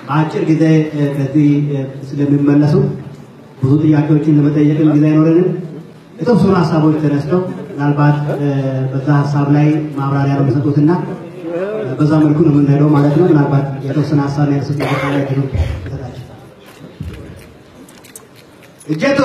አጭር ጊዜ ከዚህ ስለሚመለሱ ብዙ ጥያቄዎችን ለመጠየቅ ጊዜ አይኖረንም። የተወሰኑ ሀሳቦች ተነስተው ምናልባት በዛ ሀሳብ ላይ ማብራሪያ ነው የሚሰጡትና በዛ መልኩ ነው የምንሄደው ማለት ነው። ምናልባት የተወሰነ ሀሳብ ያነሱት ነገር ላይ ነው ተታች እጀቱ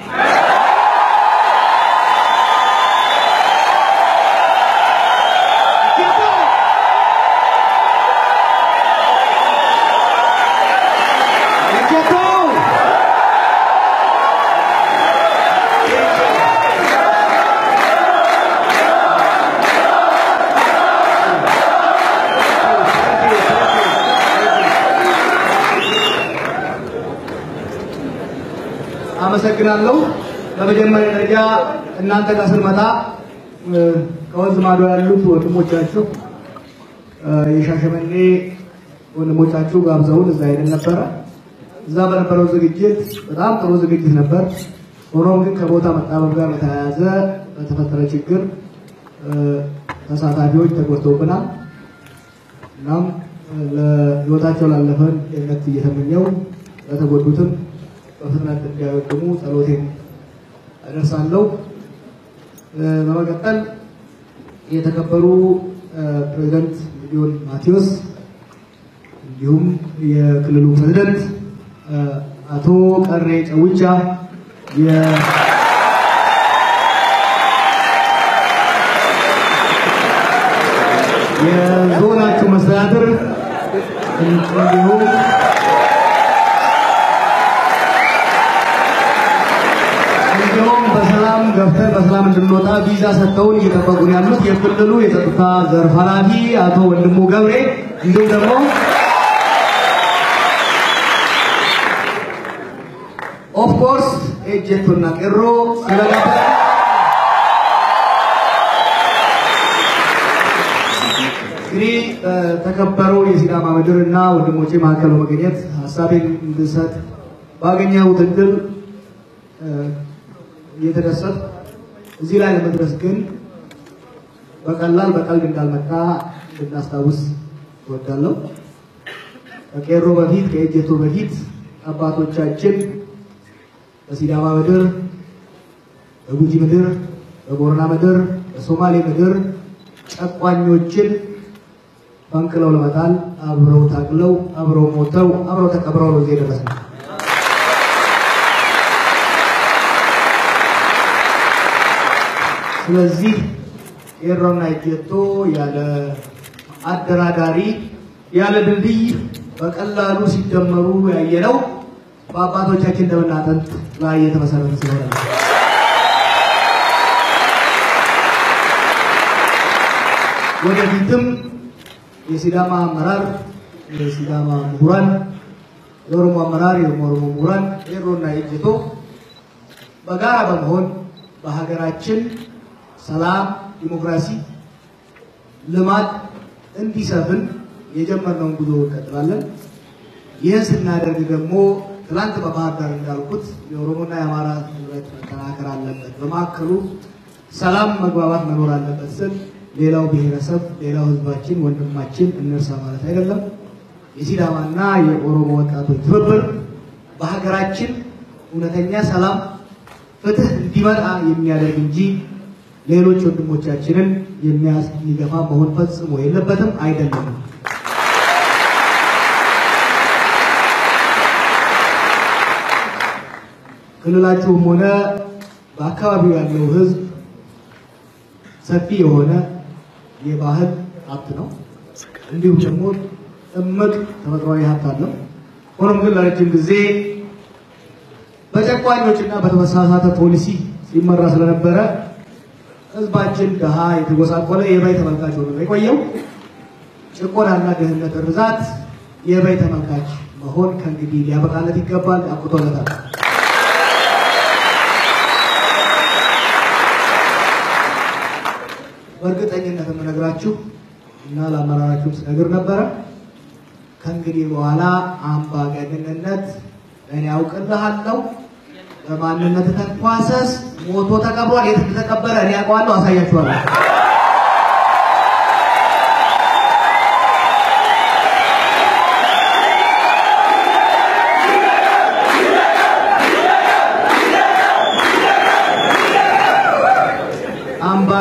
አመሰግናለሁ። በመጀመሪያ ደረጃ እናንተ ጋር ስንመጣ ከወንዝ ማዶ ያሉት ወንድሞቻችሁ የሻሸመኔ ወንድሞቻችሁ ጋብዘውን እዛ ሄደን ነበረ። እዛ በነበረው ዝግጅት በጣም ጥሩ ዝግጅት ነበር። ሆኖም ግን ከቦታ መጣበብ ጋር በተያያዘ በተፈጠረ ችግር ተሳታፊዎች ተጎድተውብናል። እናም ለህይወታቸው ላለፈን ጤንነት እየተመኘው ለተጎዱትም በፍጥነት እንዲያገግሙ ጸሎቴን አደርሳለሁ። በመቀጠል የተከበሩ ፕሬዝዳንት ሚሊዮን ማቴዎስ እንዲሁም የክልሉ ፕሬዝዳንት አቶ ቀሬ ጨውቻ የዞናችሁ መስተዳድር እንዲሁም በሰላም ገብተን በሰላም እንድንወጣ ቪዛ ሰጥተውን እየጠበቁን ያሉት የክልሉ የጸጥታ ዘርፍ ኃላፊ አቶ ወንድሙ ገብሬ እንዲሁም ደግሞ ኦፍ ኮርስ ኤጀቶና ቀሮ ስለገባ እንግዲህ ተከበረው የሲዳማ ምድርና ወንድሞቼ መካከል በመገኘት ሀሳቤን እንድሰጥ ባገኘሁት እድል የተደሰት እዚህ ላይ ለመድረስ ግን በቀላል በቀልድ እንዳልመጣ እንድናስታውስ እወዳለሁ። ከቄሮ በፊት ከኤጀቶ በፊት አባቶቻችን በሲዳማ ምድር፣ በጉጂ ምድር፣ በቦረና ምድር፣ በሶማሌ ምድር ጨቋኞችን ፈንቅለው ለመጣል አብረው ታግለው አብረው ሞተው አብረው ተቀብረው ነው እዚህ የደረስነው። ስለዚህ ቄሮና ኤጀቶ ያለ አደራዳሪ ያለ ድልድይ በቀላሉ ሲደመሩ ያየነው በአባቶቻችን ደምና አጥንት ላይ የተመሰረተ ስለሆነ ነው። ወደፊትም የሲዳማ አመራር የሲዳማ ምሁራን የኦሮሞ አመራር የኦሮሞ ምሁራን ቄሮና ኤጀቶ በጋራ በመሆን በሀገራችን ሰላም ዲሞክራሲ ልማት እንዲሰፍን የጀመርነውን ጉዞ እንቀጥላለን። ይህን ስናደርግ ደግሞ ትላንት በባህር ዳር እንዳልኩት የኦሮሞና የአማራ ህብረት መጠናከር አለበት፣ በማዕከሉ ሰላም መግባባት መኖር አለበት ስል ሌላው ብሔረሰብ ሌላው ህዝባችን ወንድማችን እንርሳ ማለት አይደለም። የሲዳማና የኦሮሞ ወጣቶች ትብብር በሀገራችን እውነተኛ ሰላም ፍትህ እንዲመጣ የሚያደርግ እንጂ ሌሎች ወንድሞቻችንን የሚገፋ መሆን ፈጽሞ የለበትም አይደለም። ክልላችሁም ሆነ በአካባቢው ያለው ህዝብ ሰፊ የሆነ የባህል ሀብት ነው። እንዲሁም ደግሞ እምቅ ተፈጥሯዊ ሀብት አለው። ሆኖም ግን ለረጅም ጊዜ በጨቋኞችና በተመሳሳተ ፖሊሲ ሲመራ ስለነበረ ህዝባችን ደሃ የተጎሳቆለ የበይ ተመልካች ሆኖ የቆየው። ጭቆናና ድህነት ርዛት የበይ ተመልካች መሆን ከእንግዲህ ሊያበቃለት ይገባል። አቁቶለታል። በእርግጠኝነት የምነግራችሁ እና ለአመራራችሁም ስነግር ነበረ ከእንግዲህ በኋላ አምባገነንነት እኔ አውቅልሃለሁ፣ በማንነት ተንኳሰስ፣ ሞቶ ተቀብሯል፣ የት ተቀበረ እኔ አውቀዋለሁ፣ አሳያችኋለሁ።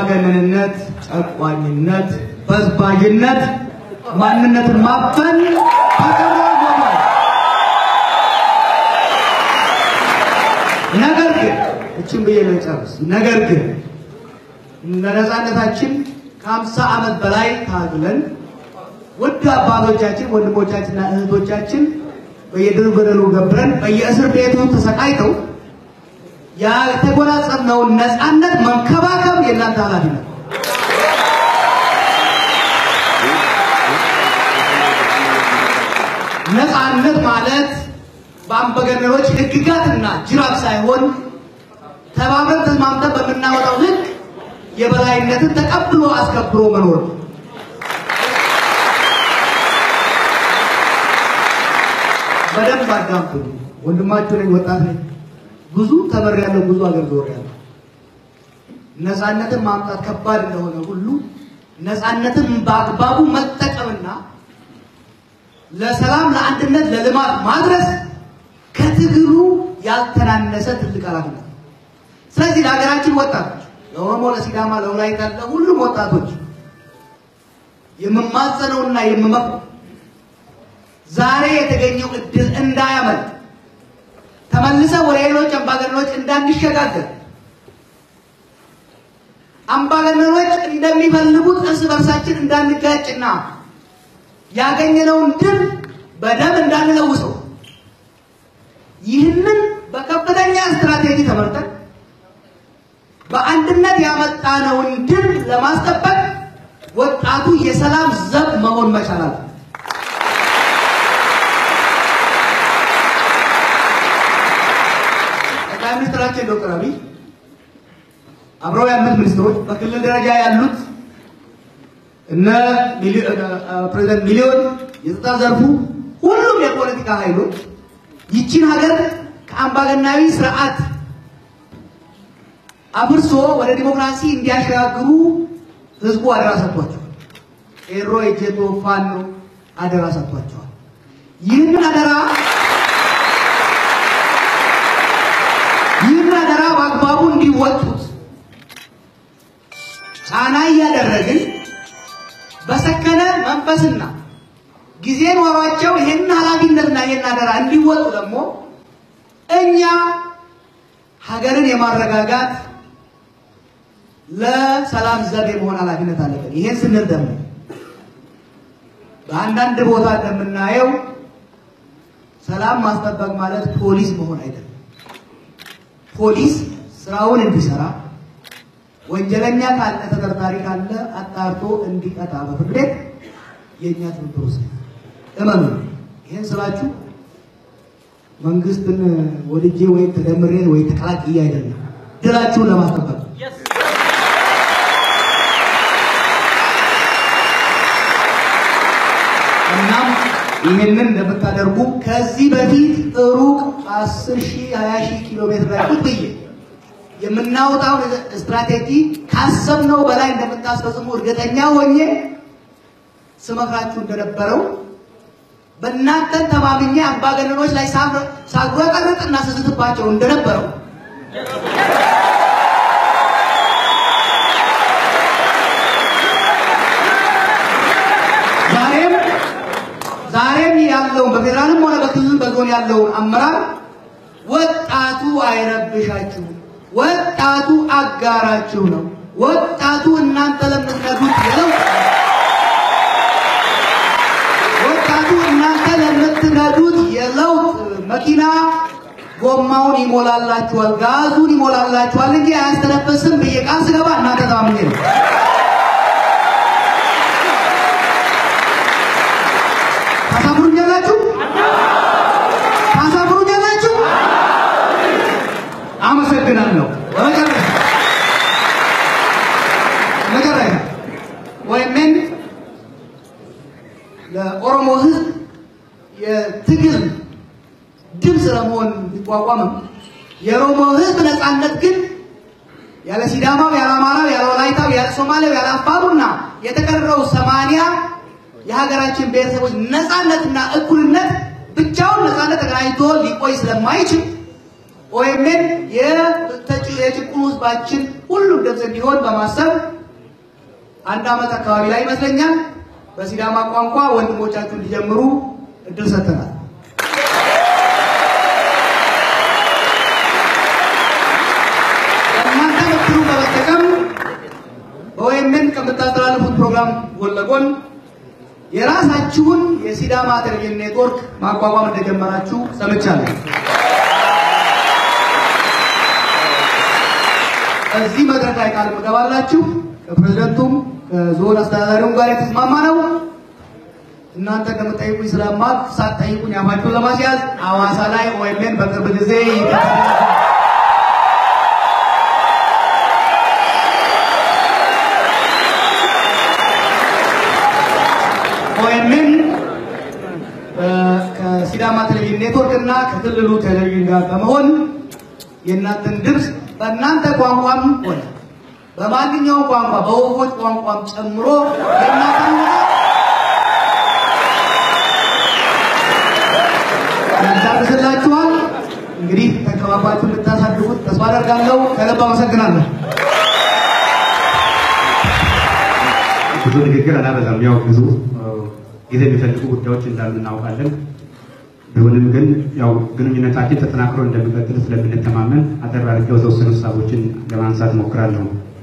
አምባገነንነት፣ ጨቋኝነት፣ በዝባዥነት ማንነትን ማፈን ተከናውኗል። ነገር ግን እቺን ብዬ ነው ጨርስ። ነገር ግን ለነጻነታችን ከ50 ዓመት በላይ ታግለን ውድ አባቶቻችን ወንድሞቻችንና እህቶቻችን በየድሩ በደሉ ገብረን በየእስር ቤቱ ተሰቃይተው ያተጎናጸፍነውን ነጻነት መንከባከብ የእናንተ ኃላፊነት። ነጻነት ማለት በአምባገነኖች ህግጋትና ጅራፍ ሳይሆን ተባብረን ተስማምተን በምናወጣው ህግ የበላይነትን ተቀብሎ አስከብሮ መኖር። በደንብ አዳምጡ። ወንድማችሁ ነኝ፣ ወጣት ነኝ፣ ብዙ ተመሪያለሁ፣ ብዙ ሀገር ዞሬያለሁ። ነጻነትን ማምጣት ከባድ እንደሆነ ሁሉ ነጻነትን በአግባቡ መጠቀምና ለሰላም፣ ለአንድነት፣ ለልማት ማድረስ ከትግሉ ያልተናነሰ ትልቅ ኃላፊነት። ስለዚህ ለሀገራችን ወጣቶች፣ ለኦሮሞ፣ ለሲዳማ፣ ለወላይታ፣ ለሁሉም ወጣቶች የምማጸነውና የምመክረው ዛሬ የተገኘው እድል እንዳያመልጥ፣ ተመልሰው ወደ ሌሎች አምባገነኖች እንዳንሸጋገር፣ አምባገነኖች እንደሚፈልጉት እርስ በርሳችን እንዳንጋጭና ያገኘነውን ድል በደም እንዳንለውሰው፣ ይህንን በከፍተኛ ስትራቴጂ ተመርጠን በአንድነት ያመጣነውን ድል ለማስጠበቅ ወጣቱ የሰላም ዘብ መሆን መቻል አለበት። ጠቅላይ ሚኒስትራችን ዶክተር አብይ አብረው ያሉት ሚኒስትሮች፣ በክልል ደረጃ ያሉት እነ ፕሬዝዳንት ሚሊዮን፣ የጸጥታ ዘርፉ፣ ሁሉም የፖለቲካ ኃይሎች ይቺን ሀገር ከአምባገናዊ ስርዓት አፍርሶ ወደ ዲሞክራሲ እንዲያሸጋግሩ ህዝቡ አደራ ሰጥቷቸዋል። ቄሮ፣ የጀቶ፣ ፋኖ አደራ ሰጥቷቸዋል። ይህንን አደራ በአግባቡ እንዲወጡት ጫና እያደረግን በሰከነ መንፈስና ጊዜ ኖሯቸው ይሄን ኃላፊነትና ይሄን አደራ እንዲወጡ ደግሞ እኛ ሀገርን የማረጋጋት ለሰላም ዘብ የመሆን ኃላፊነት አለብን። ይሄን ስንል ደግሞ በአንዳንድ ቦታ እንደምናየው ሰላም ማስጠበቅ ማለት ፖሊስ መሆን አይደለም። ፖሊስ ስራውን እንዲሰራ፣ ወንጀለኛ ካለ ተጠርጣሪ ካለ አጣርቶ እንዲቀጣ በፍርድ ቤት የኛ ትብብር ውስጥ እመኑ። ይሄን ስላችሁ መንግስትን ወድጄ ወይ ተደምሬ ወይ ተቀላቅዬ አይደለም፣ ድላችሁን ለማስጠበቅ። እናም ይሄንን እንደምታደርጉ ከዚህ በፊት ሩቅ 10,000 20,000 ኪሎ ሜትር ላይ ቁጥ ብዬ የምናወጣው ስትራቴጂ ካሰብነው በላይ እንደምታስፈጽሙ እርግጠኛ ሆኜ ስመክራችሁ እንደነበረው በእናንተ ተማምኜ አምባገነኖች ላይ ሳጉረጠርጥና ስዝትባቸው እንደነበረው ዛሬም ያለው በፌደራልም ሆነ በክልል በዞን ያለው አመራር ወጣቱ አይረብሻችሁ፣ ወጣቱ አጋራችሁ ነው። ወጣቱ እናንተ ለምትነዱት የለውጥ መኪና ጎማውን ይሞላላችኋል፣ ጋዙን ይሞላላችኋል እንጂ አያስተነፍስም ብዬ ቃል ስገባ እናንተ ታምኜ ነው። ታሳፍሩኛላችሁ? አመሰግናለሁ። መጨረሻ ወይምን ለኦሮሞ ሕዝብ የትግል ድምፅ ለመሆን ቢቋቋምም የኦሮሞ ሕዝብ ነፃነት ግን ያለ ሲዳማው፣ ያለ አማራው፣ ያለ ወላይታው፣ ያለ ሶማሌው፣ ያለ አፋሩና የተቀረው 80 የሀገራችን ብሔረሰቦች ነፃነትና እኩልነት ብቻውን ነፃነት ተገናኝቶ ሊቆይ ስለማይችል ኦኤምኤን የጭቁኑ ሕዝባችን ሁሉም ድምፅ እንዲሆን በማሰብ አንድ አመት አካባቢ ላይ ይመስለኛል በሲዳማ ቋንቋ ወንድሞቻችሁ እንዲጀምሩ እድል ሰጥተናል። እናንተ ምትሩ በመጠቀም በወይምን ከምታስተላልፉት ፕሮግራም ጎን ለጎን የራሳችሁን የሲዳማ ቴሌቪዥን ኔትወርክ ማቋቋም እንደጀመራችሁ ሰምቻለሁ። እዚህ መድረክ ላይ ቃል መገባላችሁ ከፕሬዝዳንቱም ከዞን አስተዳዳሪውም ጋር የተስማማ ነው። እናንተ እንደምትጠይቁኝ ስለማቅ ሳትጠይቁኝ አፋችሁን ለማስያዝ ሐዋሳ ላይ ኦኤምኤን በቅርብ ጊዜ ይከፈታል። ኦኤምኤን ከሲዳማ ቴሌቪዥን ኔትወርክ እና ከክልሉ ቴሌቪዥን ጋር በመሆን የእናንተን ድምፅ በእናንተ ቋንቋም ሆነ በማንኛውም ቋንቋ በወፎች ቋንቋም ጨምሮ የእናንተን ያዳርስላችኋል። እንግዲህ ተከባባችሁ እንድታሳድጉት ተስፋ አደርጋለሁ። ከልብ አመሰግናለሁ። ብዙ ንግግር አላበዛም። ያው ብዙ ጊዜ የሚፈልጉ ጉዳዮች እንዳሉ እናውቃለን። ቢሆንም ግን ያው ግንኙነታችን ተጠናክሮ እንደሚቀጥል ስለምንተማመን አጠር አድርጌ የተወሰኑ ሀሳቦችን ለማንሳት ሞክራለሁ።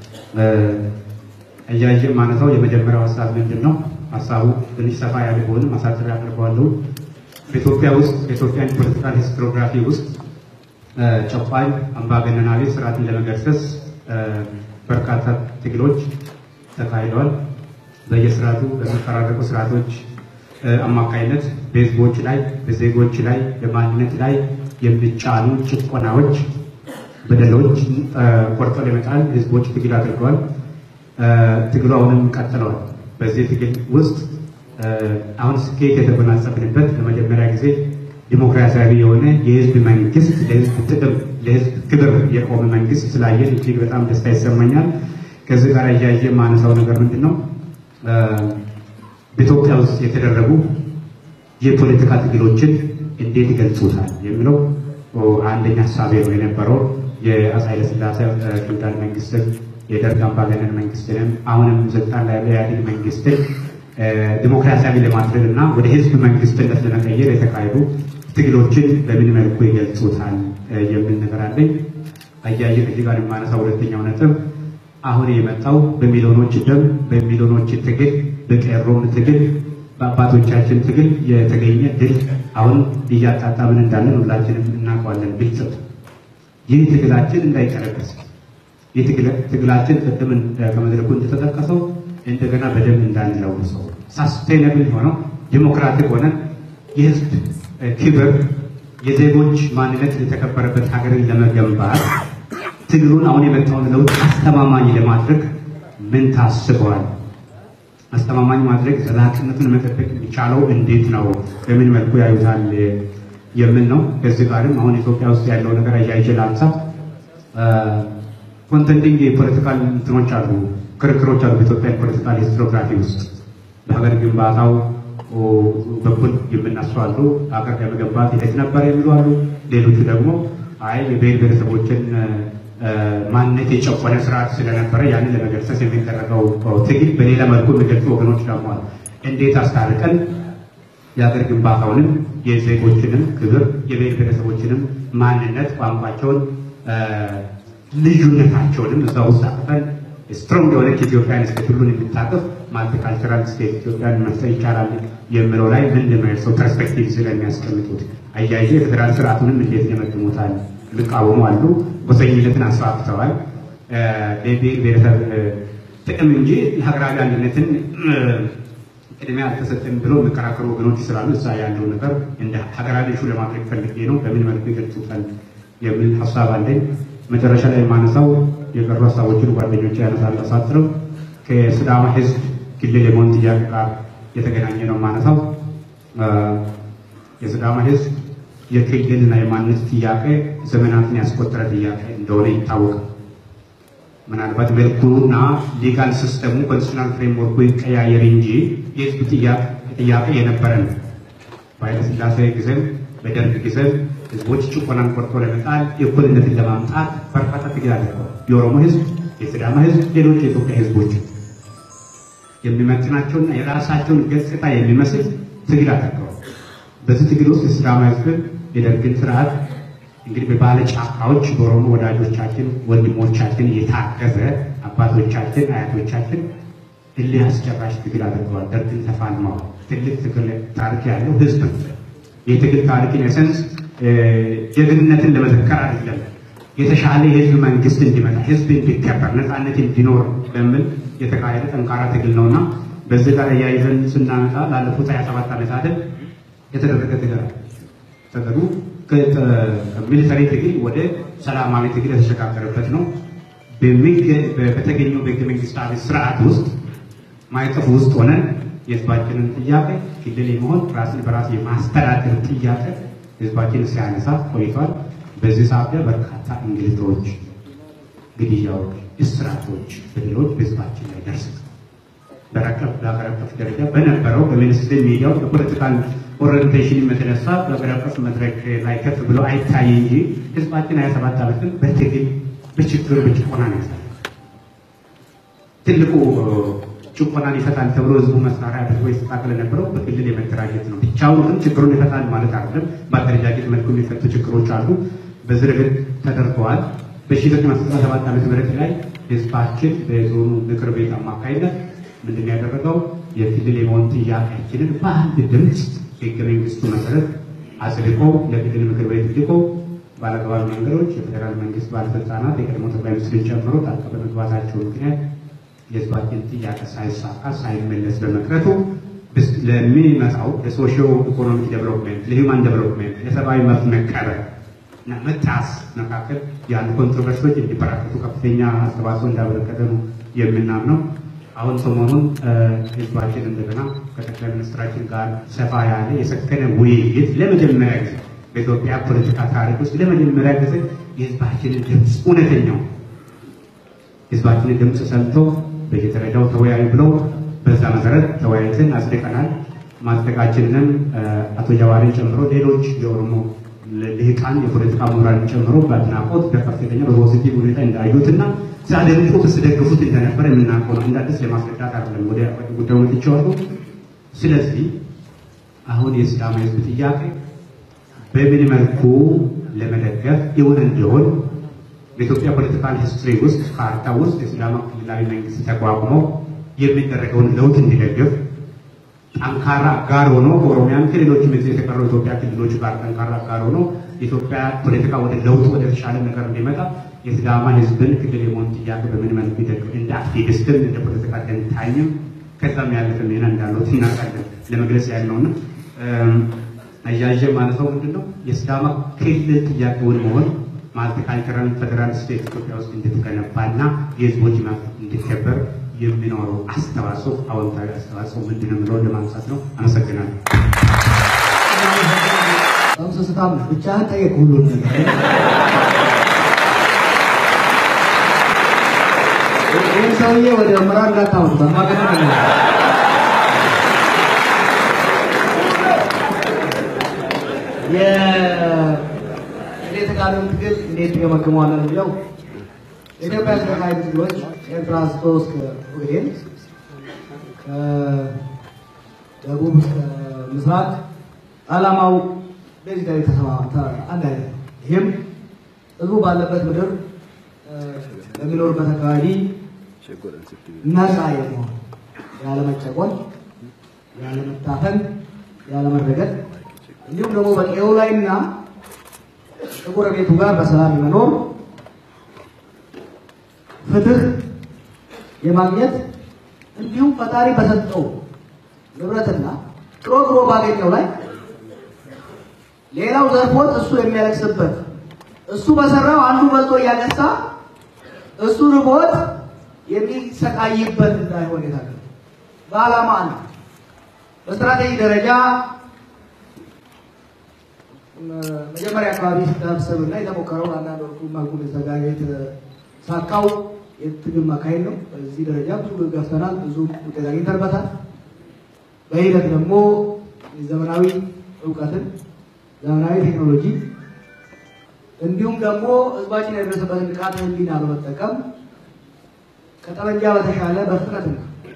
እያየን ማነሳው የመጀመሪያው ሀሳብ ምንድን ነው? ሀሳቡ ትንሽ ሰፋ ያለ ቢሆንም አሳጥሬ አቀርበዋለሁ። በኢትዮጵያ ውስጥ የኢትዮጵያን ፖለቲካል ሂስቶሪዮግራፊ ውስጥ ጨቋኝ አምባገነናዊ ስርዓትን ለመገርሰስ በርካታ ትግሎች ተካሂደዋል። በየስርዓቱ በሚፈራረቁ ስርዓቶች አማካይነት በህዝቦች ላይ በዜጎች ላይ በማንነት ላይ የሚጫኑ ጭቆናዎች፣ በደሎች ቆርጦ ለመጣል ህዝቦች ትግል አድርገዋል። ትግሉ አሁንም ቀጥለዋል። በዚህ ትግል ውስጥ አሁን ስኬት የተጎናጸፍንበት ለመጀመሪያ ጊዜ ዲሞክራሲያዊ የሆነ የህዝብ መንግስት፣ ለህዝብ ጥቅም ለህዝብ ክብር የቆመ መንግስት ስላየን እጅግ በጣም ደስታ ይሰማኛል። ከዚህ ጋር እያየ ማነሳው ነገር ምንድን ነው? በኢትዮጵያ ውስጥ የተደረጉ የፖለቲካ ትግሎችን እንዴት ይገልጹታል የሚለው አንደኛ ሀሳቤ ነው የነበረው። የአፄ ኃይለ ሥላሴ ፊውዳል መንግስትን፣ የደርግ አምባገነን መንግስትንም አሁንም ስልጣን ላይ ያለ ኢህአዴግ መንግስትን ዲሞክራሲያዊ ለማድረግ እና ወደ ህዝብ መንግስትነት ለመቀየር የተካሄዱ ትግሎችን በምን መልኩ ይገልጹታል የሚል ነገር አለኝ። አያይዤ እዚህ ጋር የማነሳው ሁለተኛው ነጥብ አሁን የመጣው በሚሊዮኖች ደም በሚሊዮኖች ትግል በቄሮም ትግል በአባቶቻችን ትግል የተገኘ ድል አሁን እያጣጣምን እንዳለን ሁላችንም እናውቀዋለን። ግልጽ ይህ ትግላችን እንዳይቀለበስ የትግላችን ቅድም ከመድረኩ እንደተጠቀሰው እንደገና በደም እንዳንለውሰው ሳስቴነብል ሆነው ዲሞክራቲክ ሆነን የህዝብ ክብር የዜጎች ማንነት የተከበረበት ሀገርን ለመገንባት ትግሉን አሁን የመጣውን ለውጥ አስተማማኝ ለማድረግ ምን ታስበዋል? አስተማማኝ ማድረግ ዘላቂነቱን መጠበቅ የሚቻለው እንዴት ነው? በምን መልኩ ያዩታል የምን ነው? ከዚህ ጋርም አሁን ኢትዮጵያ ውስጥ ያለው ነገር አያይዤ ላንሳ። ኮንቴንዲንግ የፖለቲካል እንትኖች አሉ፣ ክርክሮች አሉ በኢትዮጵያ ፖለቲካል ሂስቶሪዮግራፊ ውስጥ በሀገር ግንባታው በኩል የምናሱ አሉ። ሀገር ለመገንባት ሂደት ነበር የሚሉ አሉ። ሌሎቹ ደግሞ አይ የብሔር ብሔረሰቦችን ማንነት የጨቆነ ስርዓት ስለነበረ ያንን ለመገርሰስ የሚደረገው ትግል በሌላ መልኩ የሚገልጹ ወገኖች ደግሞ አሉ። እንዴት አስታርቀን የሀገር ግንባታውንም የዜጎችንም ክብር የብሔር ብሔረሰቦችንም ማንነት ቋንቋቸውን ልዩነታቸውንም እዛ ውስጥ አቅፈን ስትሮንግ የሆነች ኢትዮጵያን ስቴት ሁሉን የሚታቀፍ ማልቲካልቸራል ስቴት ኢትዮጵያን መፍጠር ይቻላል የሚለው ላይ ምንድን ነው የሰው ፐርስፔክቲቭ ስለሚያስቀምጡት አያይዤ የፌዴራል ስርዓቱንም እንዴት ይመድሙታል ልቃወሙ አሉ። ጎሰኝነትን አስፋፍተዋል። ለብሔር ብሔረሰብ ጥቅም እንጂ ለሀገራዊ አንድነትን ቅድሚያ አልተሰጠም ብሎ የሚከራከሩ ወገኖች ስላሉ እዛ ያለው ነገር እንደ ሀገራዊ ኢሹ ለማድረግ ፈልጌ ነው። በምን መልኩ ይገልጹታል የሚል ሀሳብ አለኝ። መጨረሻ ላይ የማነሳው የቀሩ ሀሳቦችን ጓደኞች ያነሳሉ። አሳጥረው ከሲዳማ ህዝብ ክልል የመሆን ጥያቄ ጋር የተገናኘ ነው የማነሳው። የሲዳማ ህዝብ የክልልና የማንነት ጥያቄ ዘመናትን ያስቆጠረ ጥያቄ እንደሆነ ይታወቃል። ምናልባት መልኩና ሊጋል ሲስተሙ ኮንስቲቱሽናል ፍሬምወርኩ ይቀያየር እንጂ የህዝብ ጥያቄ የነበረ ነው። በኃይለ ሥላሴ ጊዜም በደርግ ጊዜም ህዝቦች ጭቆናን ቆርጦ ለመጣል እኩልነትን ለማምጣት በርካታ ትግል አድርገዋል። የኦሮሞ ህዝብ፣ የሲዳማ ህዝብ፣ ሌሎች የኢትዮጵያ ህዝቦች የሚመጥናቸውና የራሳቸውን ገጽታ የሚመስል ትግል አድርገዋል። በዚህ ትግል ውስጥ የሲዳማ ሕዝብ የደርግን ስርዓት እንግዲህ በባለ ጫካዎች በኦሮሞ ወዳጆቻችን ወንድሞቻችን የታገዘ አባቶቻችን አያቶቻችን እልህ አስጨራሽ ትግል አድርገዋል። ደርግን ተፋልመዋል። ትልቅ ትግል ታሪክ ያለው ህዝብ የትግል ታሪክን ኤሰንስ ጀግንነትን ለመዘከር አይደለም፣ የተሻለ የህዝብ መንግስት እንዲመጣ ህዝብ እንዲከበር ነፃነት እንዲኖር በሚል የተካሄደ ጠንካራ ትግል ነውና በዚህ ጋር ያይዘን ስናመጣ ላለፉት 27 ዓመታት የተደረገ ትግል ተገዱ ከሚሊተሪ ትግል ወደ ሰላማዊ ትግል የተሸጋገረበት ነው። በተገኘው በህገ መንግስታዊ ስርዓት ውስጥ ማይጠፉ ውስጥ ሆነን የህዝባችንን ጥያቄ ክልል የመሆን ራስን በራስ የማስተዳደር ጥያቄ ህዝባችን ሲያነሳ ቆይቷል። በዚህ ሰዓት በርካታ እንግልቶች፣ ግድያዎች፣ እስራቶች፣ በደሎች በህዝባችን ላይ ደርሰዋል። በሀገር አቀፍ ደረጃ በነበረው በሚኒስትሪ ሚዲያው በፖለቲካል ኦሪንቴሽን የተነሳ በሀገር አቀፍ መድረክ ላይ ከፍ ብሎ አይታይ እንጂ ህዝባችን 27 ዓመትን በትግል በችግር በጭቆና ነው ያሳለፈው። ትልቁ ጭቆናን ይፈታል ተብሎ ህዝቡ መሳሪያ አድርጎ ይስተካከል የነበረው በክልል የመደራጀት ነው። ብቻውን ግን ችግሩን ይፈታል ማለት አይደለም። በአደረጃጀት መልኩ የሚፈቱ ችግሮች አሉ። በዚህ ረገድ ተደርገዋል። በ1997 ዓመተ ምህረት ላይ ህዝባችን በዞኑ ምክር ቤት አማካይነት ምንድን ያደረገው የክልል የመሆን ጥያቄያችንን በአንድ ድምፅ ህገ መንግስቱ መሰረት አጽድቆ ለክልል ምክር ቤት ልኮ ባለአግባብ መንገዶች የፌዴራል መንግስት ባለስልጣናት የቀድሞ ጠቅላይ ሚኒስትርን ጨምሮ ጣልቃ በመግባታቸው ምክንያት የህዝባችን ጥያቄ ሳይሳካ ሳይመለስ በመቅረቱ ለሚመጣው ለሶሾ ኢኮኖሚክ ዴቨሎፕመንት፣ ለሂውማን ዴቨሎፕመንት፣ ለሰብአዊ መብት መከበር እና መጣስ መካከል ያሉ ኮንትሮቨርሲዎች እንዲበራከቱ ከፍተኛ አስተዋጽኦ እንዳበረከተ ነው የምናምነው። አሁን ሰሞኑን ህዝባችን እንደገና ከጠቅላይ ሚኒስትራችን ጋር ሰፋ ያለ የሰከነ ውይይት ለመጀመሪያ ጊዜ በኢትዮጵያ ፖለቲካ ታሪክ ውስጥ ለመጀመሪያ ጊዜ የህዝባችንን ድምፅ እውነተኛው ህዝባችንን ድምፅ ሰምቶ በየደረጃው ተወያዩ ብለው በዛ መሰረት ተወያይተን አጽድቀናል። ማጽደቃችንንም አቶ ጀዋርን ጨምሮ ሌሎች የኦሮሞ ልሂቃን የፖለቲካ ምሁራንን ጨምሮ በአድናቆት በከፍተኛ በፖዚቲቭ ሁኔታ እንዳዩትና ሲያደንቁት ሲደግፉት እንደነበረ የምናውቀው ነው። እንደ አዲስ ለማስረዳት አይደለም ወደ ጉዳዩ መጥቻለሁ። ስለዚህ አሁን የሲዳማ ህዝብ ጥያቄ በምን መልኩ ለመደገፍ ይሁን እንዲሆን በኢትዮጵያ ፖለቲካል ሂስትሪ ውስጥ ካርታ ውስጥ የሲዳማ ክልላዊ መንግስት ተቋቁሞ የሚደረገውን ለውጥ እንዲደግፍ ጠንካራ አጋር ሆኖ ከኦሮሚያም ክልሎችም የተቀረው ኢትዮጵያ ክልሎች ጋር ጠንካራ አጋር ሆኖ የኢትዮጵያ ፖለቲካ ወደ ለውጥ ወደ ተሻለ ነገር እንዲመጣ የሲዳማ ህዝብን ክልል የመሆን ጥያቄ በምን መልኩ ይደግፍ እንደ አክቲቪስትም እንደ ፖለቲካ ተንታኝም ከዛም ያለፈ ሚና እንዳለው እናውቃለን። ለመግለጽ ያለውና አያይዤ ማለት ነው ምንድነው የሲዳማ ክልል ጥያቄውን መሆን ማልቲካልቸራል ፌደራል ስቴት ኢትዮጵያ ውስጥ እንድትገነባና የህዝቦች መብት እንዲከበር የሚኖረው አስተዋጽኦ አዎንታዊ አስተዋጽኦ ምንድነው ብለው ለማንሳት ነው። አመሰግናለሁ። ሰስታም ብቻ ጠየቅ ሁሉን ነገር ይህን ሰውዬ ወደ ምራን ጋታው በማገና ነው የተቃዋሚውን ትግል እንዴት ገመግመዋለን የሚለው የኢትዮጵያ ተቃዋሚ ትግሎች ኤርትራ አንስቶ እስከ ኦጋዴን ከደቡብ እስከ ምስራቅ ዓላማው ቤዚካሊ አንድ አይነት ነው። ይህም ህዝቡ ባለበት ምድር በሚኖርበት አካባቢ ነፃ የመሆን ያለመጨቆን፣ ያለመታፈን፣ ያለመረገጥ እንዲሁም ደግሞ በቀዬው ላይና ከጎረቤቱ ጋር በሰላም የመኖር ፍትህ የማግኘት እንዲሁም ፈጣሪ በሰጠው ንብረትና ጥሮ ባገኘው ላይ ሌላው ዘርፎት እሱ የሚያለቅስበት እሱ በሰራው አንዱ በልቶ እያነሳ እሱ ርቦት የሚሰቃይበት እንዳይሆን የታገለ በዓላማ አንድ በስትራቴጂ ደረጃ መጀመሪያ አካባቢ ሲታሰብና የተሞከረው አንዳንዶቹ መልኩ መዘጋጀት ሳካው የትግል ማካሄድ ነው። በዚህ ደረጃ ብዙ ገፍተናል፣ ብዙ ውጤት አግኝተንበታል። በሂደት ደግሞ ዘመናዊ እውቀትን፣ ዘመናዊ ቴክኖሎጂ እንዲሁም ደግሞ ህዝባችን የደረሰበትን ንቃተ ህሊና በመጠቀም ከጠመንጃ በተሻለ በፍጥነትና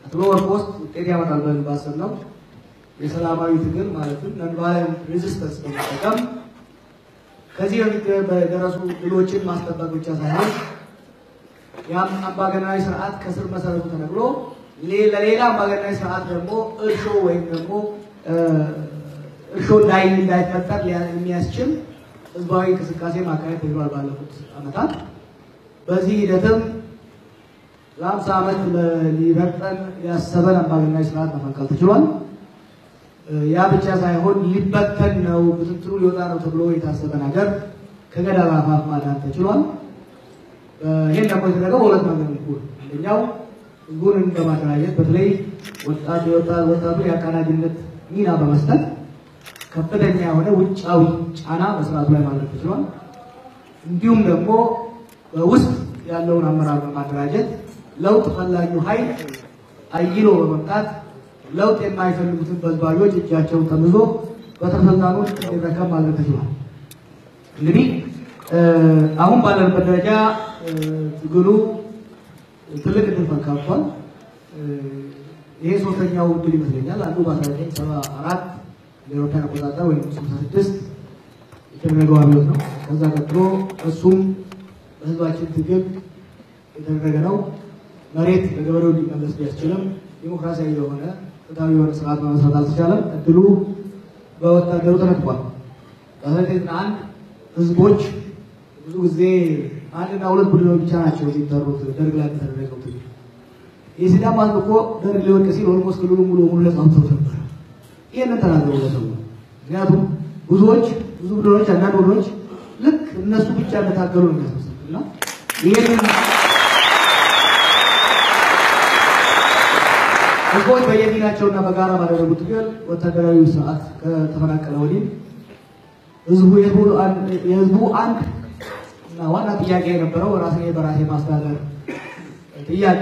ፍሎር ፖስት ውጤት ያመጣል ብለን ባሰብነው የሰላማዊ ትግል ማለትም ነን ሬዚስተንስ በመጠቀም ከዚህ በደረሱ ድሎችን ማስጠበቅ ብቻ ሳይሆን ያም አምባገነናዊ ስርዓት ከስር መሰረቱ ተነቅሎ ለሌላ አምባገነናዊ ስርዓት ደግሞ እርሾ ወይም ደግሞ እርሾ እንዳይፈጠር የሚያስችል ህዝባዊ እንቅስቃሴ ማካሄድ ተብሏል ባለፉት ዓመታት። በዚህ ሂደትም ለ50 ዓመት ሊረጠን ያሰበን አምባገነናዊ ስርዓት መፈንቀል ተችሏል። ያ ብቻ ሳይሆን ሊበተን ነው ብትንትኑ ሊወጣ ነው ተብሎ የታሰበን ሀገር ከገደል አፋፍ ማዳን ተችሏል። ይሄን ደግሞ የተደረገው በሁለት መንገድ ነው። አንደኛው ህዝቡን በማደራጀት በተለይ ወጣቱ የአቀናጅነት ሚና በመስጠት ከፍተኛ የሆነ ውጫዊ ጫና በስርዓቱ ላይ ማድረግ ተችሏል። እንዲሁም ደግሞ በውስጥ ያለውን አመራር በማደራጀት ለውጥ ፈላጊው ኃይል አይሎ በመምጣት ለውጥ የማይፈልጉትን በዝባዦች እጃቸውን ጠምዞ በተፈላጊዎች እንዲረከብ ማድረግ ተችሏል። እንግዲህ አሁን ባለንበት ደረጃ ትግሉ ትልቅ ድል ፈንካቷል። ይሄ ሶስተኛው ድል ይመስለኛል። አንዱ በ1974 ለአውሮፓውያን አቆጣጠር ወይም 66 የተደረገው አብዮት ነው። ከዛ ቀጥሎ እሱም በህዝባችን ትግል የተደረገ ነው። መሬት ለገበሬው እንዲመለስ ቢያስችልም ዲሞክራሲያዊ የሆነ ፍትሃዊ የሆነ ስርዓት መመስረት አልተቻለም። እድሉ በወታደሩ ተነጥቋል። በ1991 ህዝቦች ብዙ ጊዜ አንድና ሁለት ቡድኖች ብቻ ናቸው የሚጠሩት ደርግ ላይ ተደረገው ትግል። የሲዳማ ህዝብ እኮ ደርግ ሊወድቅ ሲል ኦልሞስት ክልሉ ሙሉ ነፃ ወጥቶ ነበር። ይሄንን ተናግረው ለሰው ምክንያቱም ብዙ ቡድኖች አንዳንድ ቡድኖች ልክ እነሱ ብቻ እንደታገሉ ነው የሚያስመስልና ይሄንን ህዝቦች በየሚናቸውና በጋራ ባደረጉት ትግል ወታደራዊ ስርዓት ከተፈናቀለ ወዲህ የህዝቡ አንድ እና ዋና ጥያቄ የነበረው ራስን በራሴ ማስተዳደር ጥያቄ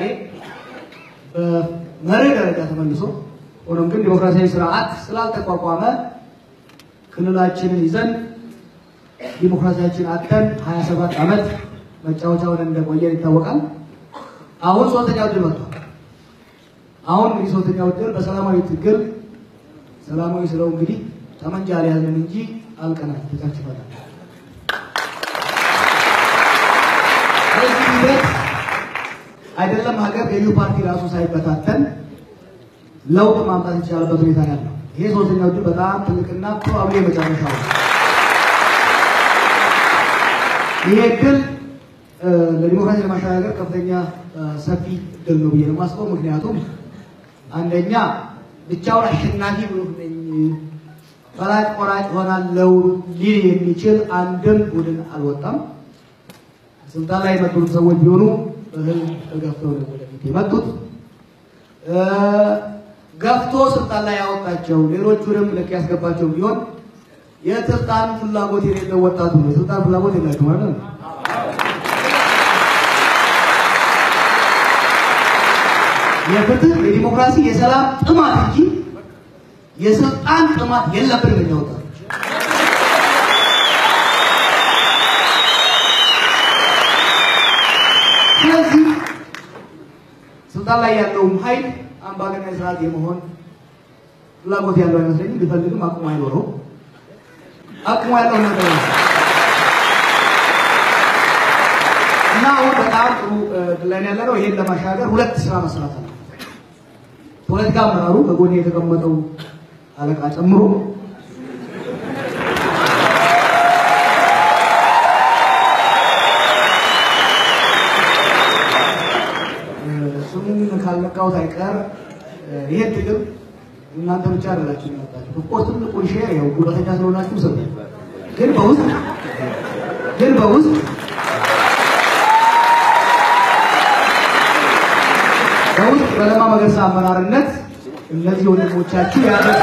በመርህ ደረጃ ተመልሶ ሆኖም ግን ዲሞክራሲያዊ ስርዓት ስላልተቋቋመ ክልላችንን ይዘን ዲሞክራሲያችን አጥተን 27 ዓመት መጫወቻውን እንደቆየን ይታወቃል። አሁን ሶስተኛው ድል መጥቷል። አሁን ሶስተኛው ድል በሰላማዊ ትግል ሰላማዊ ስለው እንግዲህ ጠመንጃ ያለን እንጂ አልቀናል ተጨፍጭፈናል። በዚህ ሂደት አይደለም ሀገር ገዢው ፓርቲ ራሱ ሳይበታተን ለውጥ ማምጣት ይቻላልበት ሁኔታ ያለው ይሄ ሶስተኛው ድል በጣም ትልቅና ፕሮባብሊ የመጨረሻው ነው። ይሄ ድል ለዲሞክራሲ ለማሻገር ከፍተኛ ሰፊ ድል ነው ብዬ ነው የማስበው። ምክንያቱም አንደኛ ብቻውን አሸናፊ ብሎ ፈላጭ ቆራጭ ሆናለው ሊል የሚችል አንድም ቡድን አልወጣም። ስልጣን ላይ የመጡት ሰዎች ቢሆኑ በህዝብ ተገፍተው ነው ወደፊት የመጡት። ገፍቶ ስልጣን ላይ ያወጣቸው ሌሎቹንም ልክ ያስገባቸው ቢሆን የስልጣን ፍላጎት የሌለው ወጣቱ ነው። የስልጣን ፍላጎት የላቸው ማለት ነው። የፍትህ፣ የዲሞክራሲ፣ የሰላም ጥማት እንጂ የስልጣን ጥማት የለብንም እኛ ወጣቶች። ስለዚህ ስልጣን ላይ ያለውም ኃይል አምባገነናዊ ስርዓት የመሆን ፍላጎት ያለው አይመስለኝም። ቢፈልግም አቅሙ አይኖረው። አቅሙ ያለው ነገር ነው እና አሁን በጣም ጥሩ ድል ያለ ነው። ይሄን ለማሻገር ሁለት ስራ መስራት ነው። ፖለቲካ አመራሩ በጎን የተቀመጠው አለቃ ጨምሮ ስሙን ካልነካው አይቀር ይሄን ትግል እናንተ ብቻ አይደላችሁ የሚመጣችሁ። ኦፍኮርስ ትልቁን ሼር ያው ጉልበተኛ ስለሆናችሁ ሰው ግን በውስጥ በለማ መገርሳ አመራርነት እነዚህ ወንድሞቻችሁ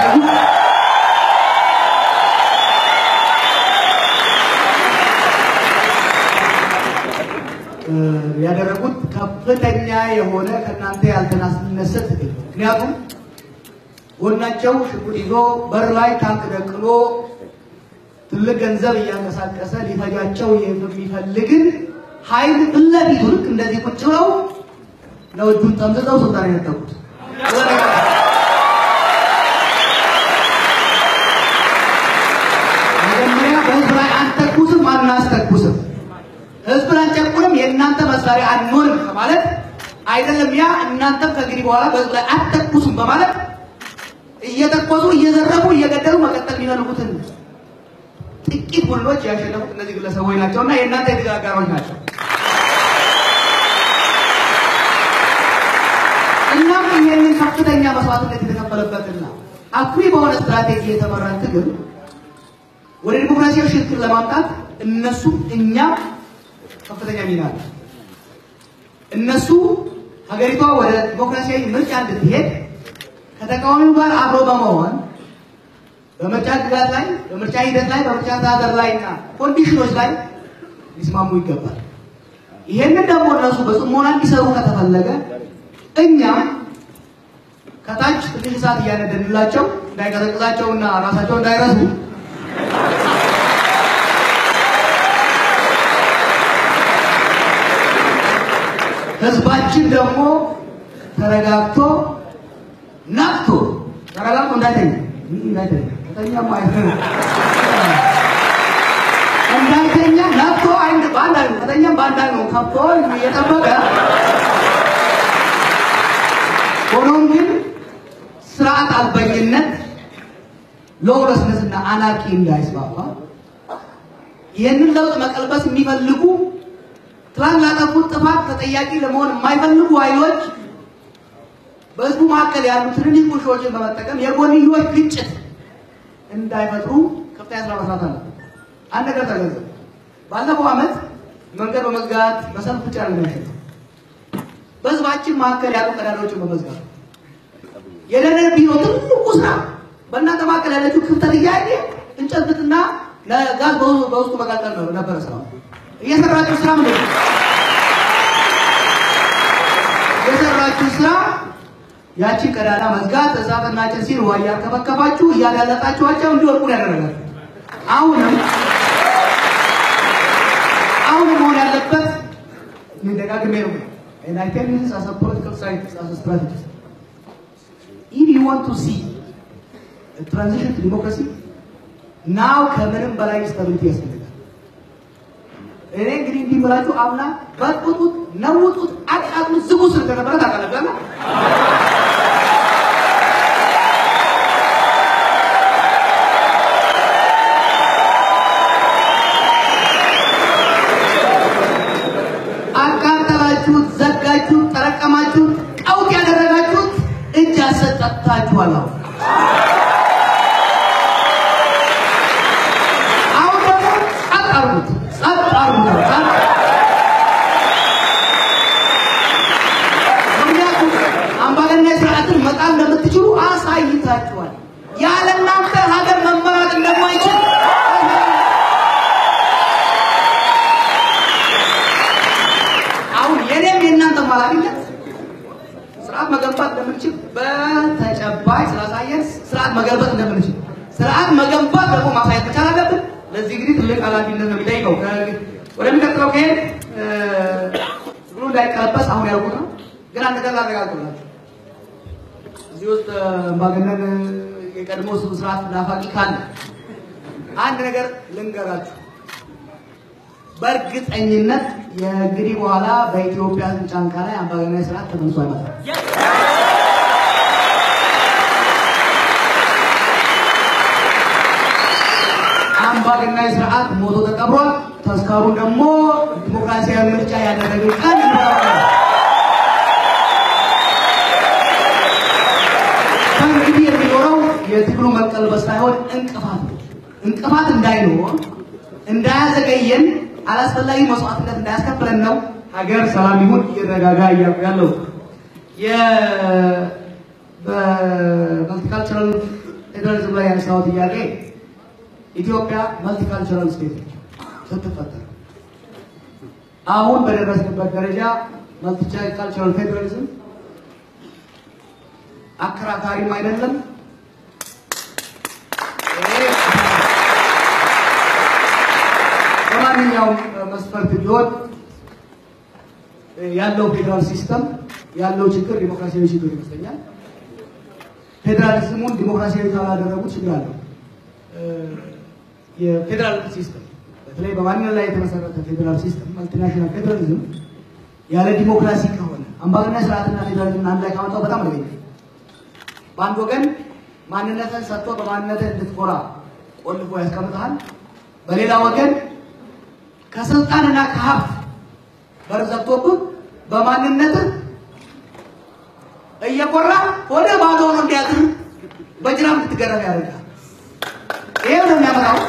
ያደረጉት ከፍተኛ የሆነ ከእናንተ ያልተናነሰ ትግል። ምክንያቱም ጎናቸው ሽጉጥ ይዞ በር ላይ ታንክ ደቅኖ ትልቅ ገንዘብ እያንቀሳቀሰ ሊፈጃቸው የሚፈልግን ኃይል ፊት ለፊቱ ልክ እንደዚህ ቁጭ ብለው ነው እጁን ጠምዝዘው ስልጣን የነጠቁት። መጀመሪያ በህዝብ ላይ አንተኩስም አናስተኩስም፣ ህዝብን አንጨቁንም፣ የእናንተ መሳሪያ አንሆንም ማለት አይደለም። ያ እናንተም ከእንግዲህ በኋላ በህዝብ ላይ አትተኩሱም በማለት እየተኮሱ እየዘረፉ እየገደሉ መቀጠል የሚፈልጉትን ጥቂት ቡድኖች ያሸነፉት እነዚህ ግለሰቦች ናቸውና የእናንተ የተጋጋሮች ናቸው። እናም ይሄንን ከፍተኛ መስዋዕትነት የተከፈለበትና አኩሪ በሆነ ስትራቴጂ የተመራን ትግል ወደ ዲሞክራሲያዊ ሽግግር ለማምጣት እነሱ እኛ ከፍተኛ ሚና አለ። እነሱ ሀገሪቷ ወደ ዲሞክራሲያዊ ምርጫ እንድትሄድ ከተቃዋሚው ጋር አብሮ በመሆን በምርጫ ግዛት ላይ በምርጫ ሂደት ላይ በምርጫ አስተዳደር ላይና ኮንዲሽኖች ላይ ሊስማሙ ይገባል። ይሄንን ደግሞ እነሱ በጽሞና እንዲሰሩ ከተፈለገ እኛም ከታች ትንሽ ሰዓት እያነደንላቸው እንዳይቀዘቅዛቸውና ራሳቸው እንዳይረሱ ህዝባችን ደግሞ ተረጋግቶ ናፍቶ ተረጋግቶ እንዳይተኛ ናፍቶ አንድ ባንዳ ከተኛም ባንዳ ነው ከፍቶ እየጠበቀ ሆኖም ግን ስርዓት አልበኝነት ሎውለስነስና አናርኪ እንዳይስፋፋ ይህንን ለውጥ መቀልበስ የሚፈልጉ ትላንት ላጠፉት ጥፋት ተጠያቂ ለመሆን የማይፈልጉ ኃይሎች በህዝቡ መካከል ያሉ ትንንሽ ቁርሾችን በመጠቀም የጎንዮሽ ግጭት እንዳይፈጥሩ ከፍተኛ ስራ መስራት አለ። አንድ ነገር ተገንዘቡ። ባለፈው ዓመት መንገድ በመዝጋት በሰልፍ ብቻ ነው የሚያሸንፈው። በህዝባችን መካከል ያሉ ቀዳዳዎችን በመዝጋት የደህንነት ቢሮ ትልቁ ስራ በእናንተ መካከል ያለችው ክፍተት እያየ እንጨት ብትና ለጋዝ በውስጡ መቃጠል ነው ነበረ ስራው። እየሰራችሁ ስራ ምንድን ነው? የሰራችሁ ስራ ያቺ ቀዳዳ መዝጋት፣ እሳትና ጭስ ሲል ውሃ እያርከፈከፋችሁ እያዳለጣችኋቸው እንዲወድቁ ያደረጋል። አሁንም መሆን ያለበት ደጋግሜ ነው and I tell you this as a political scientist, as a strategist. If you want to see a transition to democracy, now ከምንም በላይ stability ያስፈልጋል። እኔ እንግዲህ እንዲመራችሁ አምና በጥጡት ነውጡት አቃጥሉ ዝጉ ስለነበረ ታውቃላችሁ። አቃጠላችሁት፣ ዘጋችሁት፣ ተረቀማችሁት፣ ቀውጥ ያደረጋችሁት እጅ አሰጣጣችኋል። አሁን ደግሞ ጸጥ አርጉት። ምክንያቱም አምባገነናዊ ስርዓትን መጣል እንደምትችሉ አሳይታችኋል። ያለ እናንተ ሀገር መመራት እንደማይችል አሁን የኔም የእናንተ ኃላፊነት ስርዓት መገንባት እንደምንችል በተጨባጭ ስላሳየን ስርዓት መገንባት እንደምንችል ስርዓት መገንባት ደግሞ ማሳየት መቻል አለብን። ለዚህ እንግዲህ ትልቅ ኃላፊነት ነው የሚጠይቀው። ወደሚቀጥለው ከሄድ ብሎ እንዳይቀለበስ አሁን ያልኩት ነው። ግን አንድ ነገር ላረጋግጥላችሁ፣ እዚህ ውስጥ አምባገነን የቀድሞ ስርዓት ናፋቂ ካለ አንድ ነገር ልንገራችሁ። በእርግጠኝነት የእንግዲህ በኋላ በኢትዮጵያ ጫንቃ ላይ አምባገነናዊ ስርዓት ተመልሶ አይመጣም። አምባገነናዊ ስርዓት ሞቶ ተቀብሯል። ተስካሩን ደግሞ ዲሞክራሲያዊ ምርጫ ያደረገ ቀን እንግዲህ የሚኖረው የትግሉ መቀልበስ ሳይሆን እንቅፋት እንዳይኖር እንዳያዘገየን አላስፈላጊ መስዋዕትነት እንዳያስከፍለን ነው። ሀገር ሰላም ይሁን ይረጋጋ እያልኩ ያለው በመልቲካልቸራል ፌደራሊዝም ላይ ያነሳው ጥያቄ ኢትዮጵያ መልቲካልቸራል ስቴት ስትፈጠር አሁን በደረስንበት ደረጃ መልቲካልቸራል ፌደራሊዝም አከራካሪም አይደለም። በማንኛውም መስፈርት ቢሆን ያለው ፌደራል ሲስተም ያለው ችግር ዲሞክራሲያዊ ችግር ይመስለኛል። ፌደራሊዝሙን ዲሞክራሲያዊ ካላደረጉት ችግር አለው። የፌደራል ሲስተም በተለይ በማንነት ላይ የተመሰረተ ፌደራል ሲስተም ማልቲናሽናል ፌደራሊዝም ያለ ዲሞክራሲ ከሆነ አምባገነን ስርዓትና ፌደራሊዝም አንድ ላይ ካመጣው በጣም አደገኛ። በአንድ ወገን ማንነትን ሰጥቶ በማንነትን እንድትኮራ ቆልፎ ያስቀምጣል። በሌላ ወገን ከስልጣንና ከሀብት በርዘቶብህ በማንነት እየቆራ ወደ ባዶ ነው እንዲያድር በጅራም ትገረፍ ያደርጋል። ይሄው ነው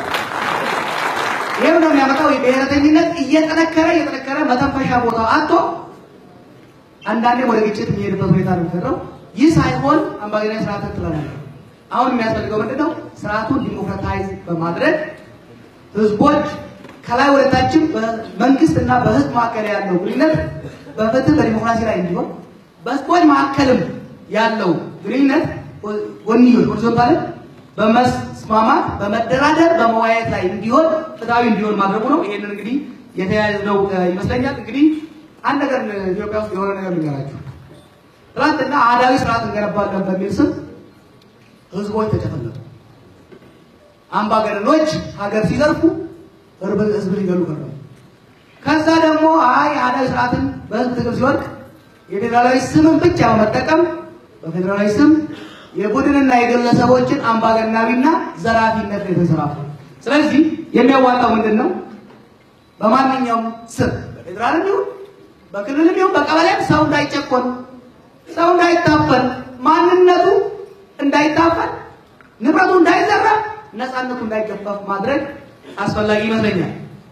የሚያመጣው የብሔረተኝነት እየጠነከረ መተንፈሻ ቦታ አጥቶ አንዳንዴ ወደ ግጭት የሚሄድበት ሁኔታ ነው የሚፈጠረው። ይህ ሳይሆን አምባገነን ስርዓትን ጥለናል። አሁን የሚያስፈልገው ምንድነው? ስርዓቱን ዲሞክራታይዝ በማድረግ ህዝቦች ከላይ ወደ ታችም በመንግስትና በህዝብ መካከል ያለው ግንኙነት በፍትህ በዲሞክራሲ ላይ እንዲሆን በህዝቦች መካከልም ያለው ግንኙነት ጎንዮሽ ሆሪዞንታል በመስማማት በመደራደር በመዋየት ላይ እንዲሆን ፍትሃዊ እንዲሆን ማድረጉ ነው። ይሄንን እንግዲህ የተያያዘው ይመስለኛል። እንግዲህ አንድ ነገር ኢትዮጵያ ውስጥ የሆነ ነገር ልንገራችሁ። ትናንትና አህዳዊ ስርዓት እንገነባለን በሚል ስም ህዝቦች ተጨፈለቁ። አምባገነኖች ሀገር ሲዘርፉ ህዝብ ሊገሉ ቀረቡ። ከዛ ደግሞ አህዳዊ ስርዓትን በህዝብ ትግል ሲወድቅ የፌዴራላዊ ስምን ብቻ በመጠቀም በፌዴራላዊ ስም የቡድንና የግለሰቦችን አምባገናዊና ዘራፊነት የተሰራፉ። ስለዚህ የሚያዋጣው ምንድነው? በማንኛውም ስም በፌዴራል ነው በክልል ነው በቀበሌም ሰው እንዳይጨቆን ሰው እንዳይታፈን ማንነቱ እንዳይታፈን ንብረቱ እንዳይዘራ ነፃነቱ እንዳይገፈፍ ማድረግ አስፈላጊ ይመስለኛል።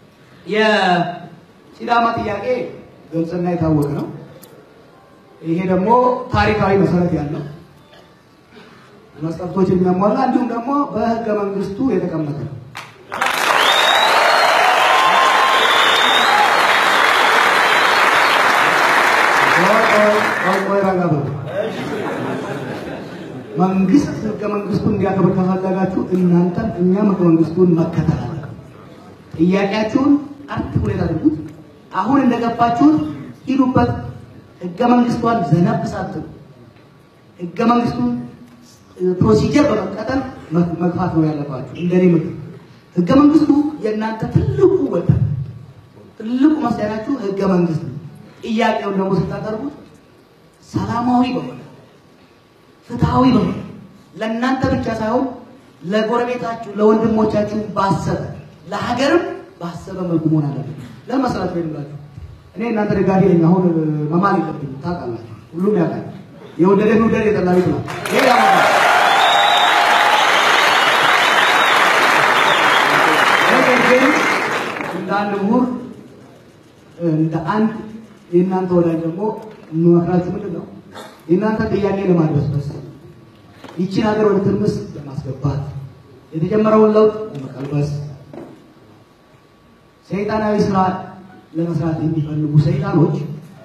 የሲዳማ ጥያቄ ግልጽና የታወቀ ነው። ይሄ ደግሞ ታሪካዊ መሰረት ያለው መስፈርቶችን የሚያሟላ እንዲሁም ደግሞ በህገ መንግስቱ የተቀመጠ ነው። መንግስት ህገ መንግስቱን እንዲያከብር ከፈለጋችሁ እናንተም እኛም ህገ መንግስቱን መከተል አለብን። ጥያቄያችሁን አርቲኩሌት አድርጉት። አሁን እንደገባችሁት ሂዱበት። ህገ መንግስቱን ዘነብ ሳትሉ ህገ መንግስቱን ፕሮሲጀር በመከተል መግፋት ነው ያለባችሁ። እንደኔ ምክር ህገ መንግስቱ የእናንተ ትልቁ ወጣ ትልቁ መሰረታችሁ ህገ መንግስት ነው። ጥያቄውን ደግሞ ስታቀርቡት ሰላማዊ በሆነ ፍትሃዊ በሆነ ለእናንተ ብቻ ሳይሆን ለጎረቤታችሁ ለወንድሞቻችሁ ባሰበ ለሀገርም ባሰበ መልኩ መሆን አለበት። ለመስራት ይላችሁ እኔ እናንተ ደጋፊ ነኝ። አሁን መማል ይቀጥል ታውቃላችሁ። ሁሉም ያውቃል። የወደደን ወደደ የጠላው ይጥላ። ይሄ ያማል እንደ ምሁር እንደ አንድ የእናንተ ወዳጅ ደግሞ እንወክራችሁ ምንድነው የእናንተ ጥያቄ ለማድረስ ይቺን ሀገር ወደ ትርምስ ለማስገባት የተጀመረውን ለውጥ ለመቀልበስ ሰይጣናዊ ስራ ለመስራት የሚፈልጉ ሰይጣኖች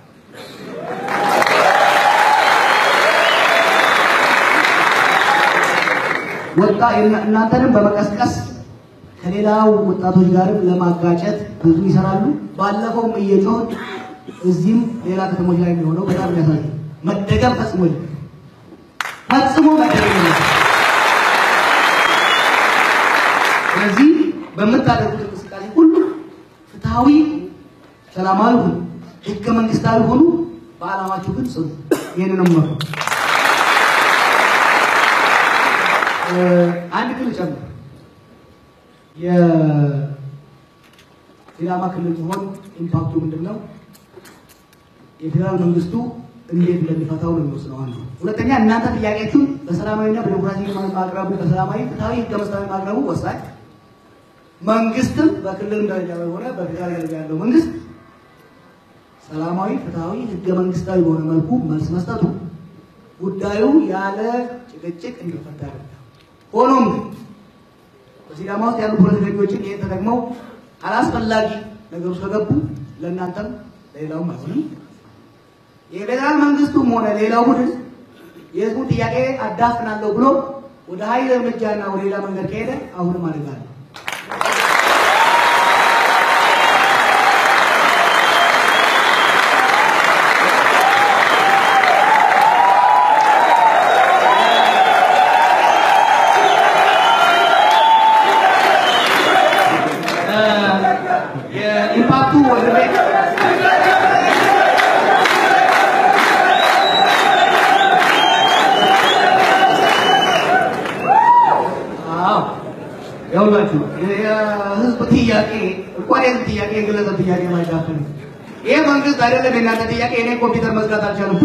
ወጣ እናንተንም በመቀስቀስ ከሌላው ወጣቶች ጋርም ለማጋጨት ብዙ ይሰራሉ። ባለፈውም እየጮህ እዚህም ሌላ ከተሞች ላይ የሚሆነው በጣም ያሳዝናል። መደገም ፈጽሞ መደገም ነው። ስለዚህ በምታደርጉት እንቅስቃሴ ሁሉ ፍትሃዊ፣ ሰላማዊ ሁኑ፣ ህገ መንግስታዊ ሁኑ። በዓላማችሁ ግን ጽኑ። ይሄንንም ነው አንድ ክልል ጨምሮ የሲዳማ ክልል ሲሆን ኢምፓክቱ ምንድነው? የፌደራል መንግስቱ እንዴት እንደሚፈታው ነው የሚወስነው አንዱ። ሁለተኛ እናንተ ጥያቄያችሁን በሰላማዊና በዲሞክራሲ ማቅረቡ በሰላማዊ ፍትሃዊ ህገ መንግስታዊ ማቅረቡ ወሳኝ። መንግስትም በክልል ደረጃ ሆነ በፌደራል ደረጃ ያለው መንግስት ሰላማዊ ፍትሃዊ ህገ መንግስታዊ በሆነ መልኩ መልስ መስጠቱ ጉዳዩ ያለ ጭቅጭቅ እንዲፈታ ያደርጋል። ሆኖም በሲዳማ ውስጥ ያሉ ፖለቲከኞችን ይሄን ተጠቅመው አላስፈላጊ ነገሮች ከገቡ ለእናንተም ለሌላውም አይሆንም። የፌደራል መንግስቱም ሆነ ሌላው ቡድን የህዝቡ ጥያቄ አዳፍናለሁ ብሎ ወደ ኃይል እርምጃና ወደ ሌላ መንገድ ከሄደ አሁንም አደጋ ነው። ያውላችሁ የህዝብ ጥያቄ እንኳን የህዝብ ጥያቄ የግለሰብ ጥያቄ ማይዳፈን ይሄ መንግስት አይደለም የእናንተ ጥያቄ እኔ ኮምፒውተር መዝጋት አልቻለም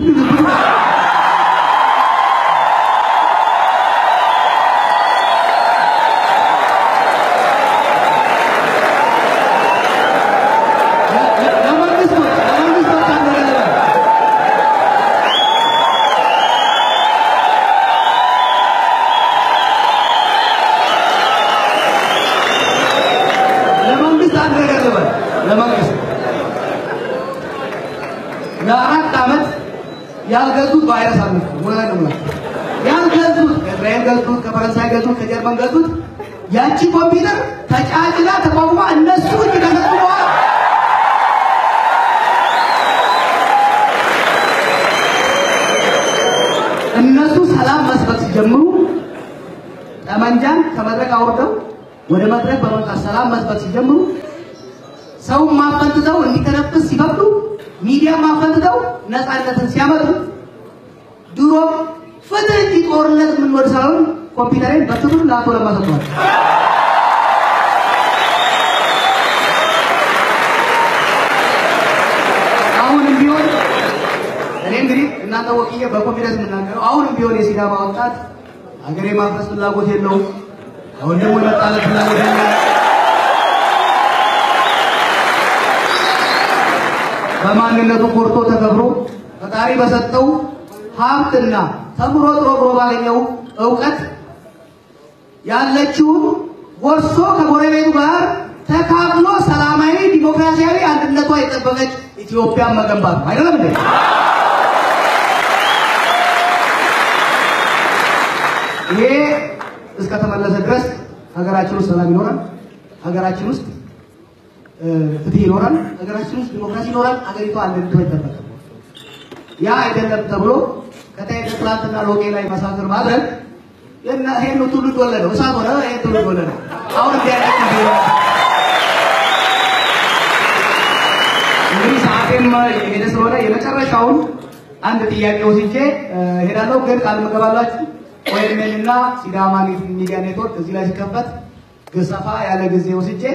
ለአራት ዓመት ያልገዙት ቫይረስ አለ ወላሂ ነው ያልገዙት ከእስራኤል ገዙት ከፈረንሳይ ገዙት ከጀርመን ገዙት ያቺ ኮምፒውተር ተጫጭላ ተቋቁማ እነሱ ይገነጥሉዋ እነሱ ሰላም መስበክ ሲጀምሩ ጠመንጃን ከመድረክ አውርደው ወደ መድረክ በመምጣት ሰላም መስበክ ሲጀምሩ ሰው ማፈንተው እንዲተነፍስ ሲፈቅዱ ሚዲያ ማፈንተው ነፃነትን ሲያመጡ ድሮ ፍትህ ጦርነት ምን ወርሳው ኮምፒውተርን በትሩ ላቶ ለማሰጥቷል አሁንም ቢሆን እኔ እንግዲህ እናንተ ወቂየ በኮንፊደንስ ምናገረው አሁንም ቢሆን የሲዳማ ወጣት አገሬ ማፍረስ ፍላጎት የለውም አሁን ደግሞ የመጣለት ፍላጎት የለውም በማንነቱ ኮርቶ ተከብሮ ፈጣሪ በሰጠው ሀብትና ተምሮ ጥሮ ባገኘው ዕውቀት ያለችውን ወርሶ ከጎረቤቱ ጋር ተካፍሎ ሰላማዊ ዲሞክራሲያዊ አንድነቷ የጠበቀች ኢትዮጵያ መገንባት አይደለም እንዴ? ይሄ እስከ ተመለሰ ድረስ ሀገራችን ውስጥ ሰላም ይኖራል፣ ሀገራችን ውስጥ ፍትህ ይኖራል፣ ሀገራችን ውስጥ ዲሞክራሲ ይኖራል፣ ሀገሪቷ አንድነቷ ይጠበቃል። ያ አይደለም ተብሎ ከተይደጥላትና ሎቄ ላይ መሳፍር ማድረግ ይሄን ትውልድ ወለደው እሳት ሆነ። ይሄን ትውልድ ወለደው። አሁን ቢያደርግ እንግዲህ ሰዓቴም የሄደ ስለሆነ የመጨረሻውን አንድ ጥያቄ ወስጄ ሄዳለሁ። ግን ቃል መገባላችሁ ወይምና ሲዳማ ሚዲያ ኔትወርክ እዚህ ላይ ሲከፈት ገሰፋ ያለ ጊዜ ወስጄ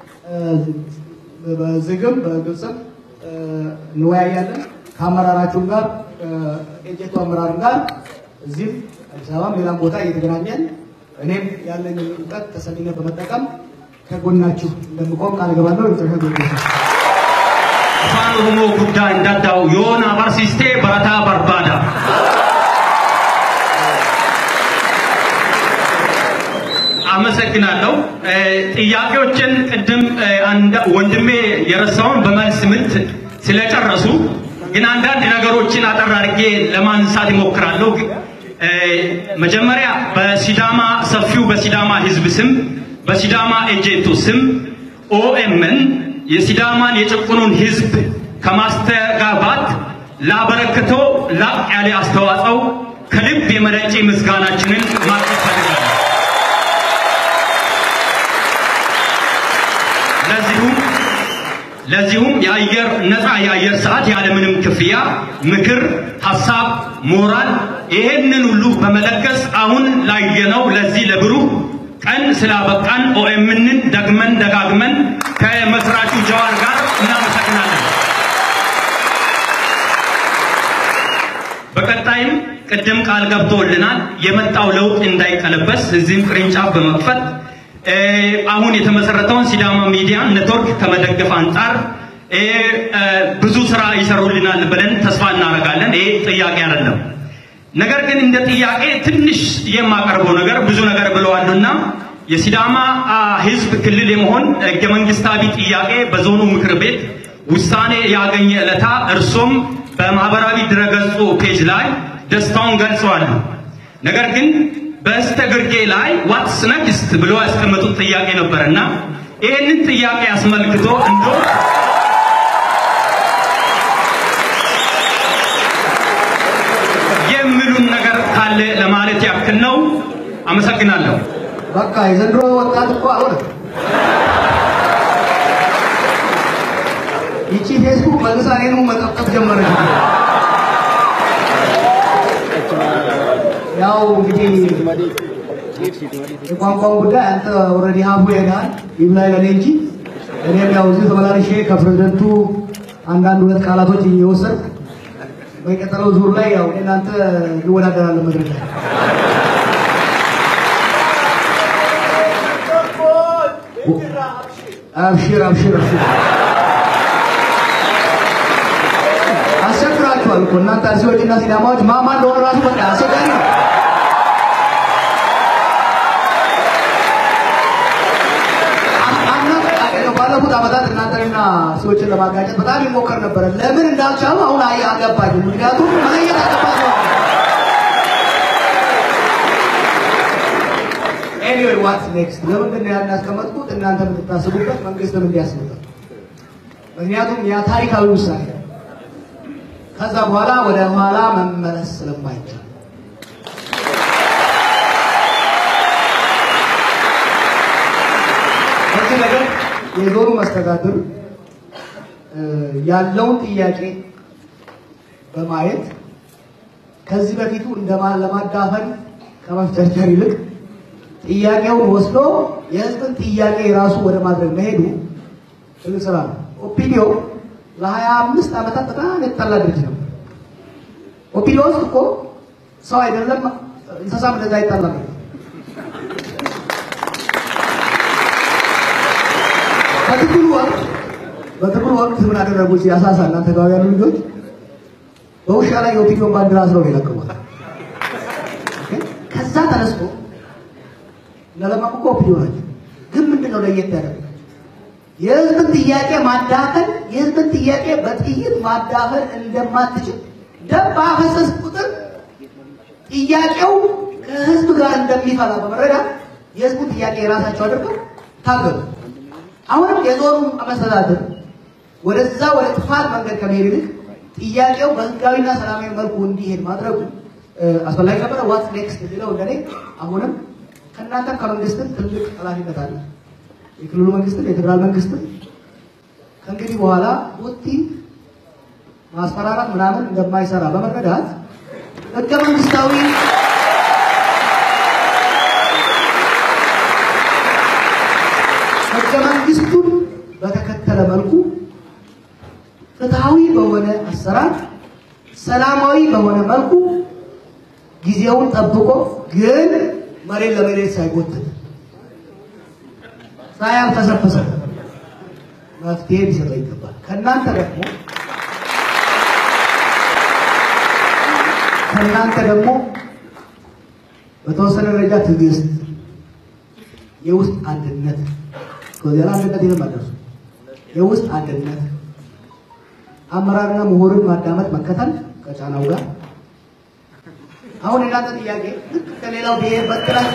በዝግም በግልጽም እንወያያለን ከአመራራችሁ ጋር ኤጀንቱ አመራር ጋር እዚህ አዲስ አበባ ሌላም ቦታ እየተገናኘን እኔም ያለኝ ዕውቀት ተሰሚነት በመጠቀም ከጎናችሁ እንደምቆም ቃል ገባለሁ። ፋኖ ጉዳይ እንዳዳው ዮና ባርሲስቴ በረታ በርባዳ አመሰግናለሁ። ጥያቄዎችን ቅድም ወንድሜ የረሳውን በመልስ ምት ስለጨረሱ ግን አንዳንድ ነገሮችን አጠር አድርጌ ለማንሳት ይሞክራለሁ። መጀመሪያ በሲዳማ ሰፊው በሲዳማ ህዝብ ስም በሲዳማ ኤጀንቱ ስም ኦኤምን የሲዳማን የጭቁኑን ህዝብ ከማስተጋባት ላበረከተው ላቅ ያለ አስተዋጽኦ ከልብ የመነጨ ምስጋናችንን ማቅረብ ፈልጋለሁ። ለዚሁም የአየር ነፃ የአየር ሰዓት ያለምንም ክፍያ ምክር፣ ሐሳብ፣ ሞራል ይሄንን ሁሉ በመለገስ አሁን ላየነው ለዚህ ለብሩህ ቀን ስላበቃን ኦኤምንን ደግመን ደጋግመን ከመስራቹ ጀዋር ጋር እናመሰግናለን። በቀጣይም ቅድም ቃል ገብቶልናል የመጣው ለውጥ እንዳይቀለበስ እዚህም ቅርንጫፍ በመክፈት አሁን የተመሰረተውን ሲዳማ ሚዲያ ኔትወርክ ከመደገፍ አንፃር ብዙ ስራ ይሰሩልናል ብለን ተስፋ እናደርጋለን። ይሄ ጥያቄ አይደለም። ነገር ግን እንደ ጥያቄ ትንሽ የማቀርበው ነገር ብዙ ነገር ብለዋልና የሲዳማ ህዝብ ክልል የመሆን ህገ መንግስታዊ ጥያቄ በዞኑ ምክር ቤት ውሳኔ ያገኘ ዕለታ እርሶም በማህበራዊ ድረገጹ ፔጅ ላይ ደስታውን ገልጸዋል። ነገር ግን በስተግርጌ ላይ ዋትስ ኔክስት ብሎ ያስቀመጡት ጥያቄ ነበርና ይሄንን ጥያቄ አስመልክቶ እንደው የሚሉን ነገር ካለ ለማለት ያክል ነው። አመሰግናለሁ። በቃ የዘንድሮ ወጣት እኮ አሁን ይቺ ፌስቡክ መልሳ እኔኑ መጠፍጠፍ ጀመረች። ያው እንግዲህ የቋንቋው ጉዳይ አንተ ኦልሬዲ ሀቡ ሄዳል ይብላይ ለኔ እንጂ እኔም ያው እዚህ ተመላልሼ ከፕሬዝዳንቱ አንዳንድ ሁለት ቃላቶች እየወሰድኩ በቀጠለው ዙር ላይ ያው እናንተ እንወዳደራለን መድረክ ላይ አብሽር አሰክራችኋል እኮ እናንተ አርሲዎችና ሲዳማዎች ማማ እንደሆነ ራሱ በቃ አሰጋሪ ነው። ባለፉት ዓመታት እናንተና ሰዎችን ለማጋጨት በጣም ይሞከር ነበር። ለምን እንዳልቻሉ አሁን አገባኝ። ምክንያቱም ማየት አገባኝ ነው። Anyway, what's next? ለምንድን ነው ያናስቀመጥኩት? እናንተ የምትታስቡበት መንግስትም እንዲያስቡበት። ምክንያቱም ያ ታሪካዊ ውሳኔ ከዛ በኋላ ወደ ኋላ መመለስ ስለማይቻል በዚህ ነገር የዞኑ መስተዳድር ያለውን ጥያቄ በማየት ከዚህ በፊቱ ለማዳፈን ከመፍጨርጨር ይልቅ ጥያቄውን ወስዶ የህዝብን ጥያቄ ራሱ ወደ ማድረግ መሄዱ ትልቅ ስራ ነው። ኦፒዲዮ ለ25 ዓመታት በጣም የተጠላ ድርጅት ነበር። ኦፒዲዮ ውስጥ እኮ ሰው አይደለም እንስሳም እንደዛ አይጠላም። በትግሉ ወቅት ምን አደረጉ? ሲያሳሳ እናንተ ጋር ያሉ ልጆች በውሻ ላይ የኦፒዲዮን ባንዲራ አስረው የለቀቁት። ከዛ ተነስቶ ለለማቁ ኦፒዲዮ ናቸው። ግን ምንድነው ለየት ያደረገው? የህዝብን ጥያቄ ማዳፈን፣ የህዝብን ጥያቄ በጥይት ማዳፈን እንደማትችል ደም ባፈሰስ ቁጥር ጥያቄው ከህዝብ ጋር እንደሚፈላ በመረዳት የህዝቡን ጥያቄ የራሳቸው አድርገው ታገሉ። አሁንም የዞኑ መስተዳድር ወደዛ ወደ ጥፋት መንገድ ከመሄድ ይልቅ ጥያቄው በህጋዊና ሰላማዊ መልኩ እንዲሄድ ማድረጉ አስፈላጊ ነበር። ዋትስ ኔክስት የሚለው እንደኔ አሁንም ከእናንተም ከመንግስትም ትልቅ ኃላፊነት አለ። የክልሉ መንግስትም የፌደራል መንግስትም ከእንግዲህ በኋላ ቡቲ ማስፈራራት ምናምን እንደማይሰራ በመረዳት ህገ መንግስቱን በተከተለ መልኩ ፍትሃዊ በሆነ አሰራር ሰላማዊ በሆነ መልኩ ጊዜውን ጠብቆ ግን መሬት ለመሬት ሳይጎትት ሳያልፈሰፈሰ መፍትሄ ሊሰጥ ይገባል። ከእናንተ ደግሞ በተወሰነ ደረጃ ትዕግስት፣ የውስጥ አንድነት ከዚያ አንድነት ይለማደርሱ የውስጥ አንድነት አመራርና ምሁርን ማዳመጥ መከተል ከጫናው ጋር አሁን እናንተ ጥያቄ ልክ ከሌላው ብሔር በጥራት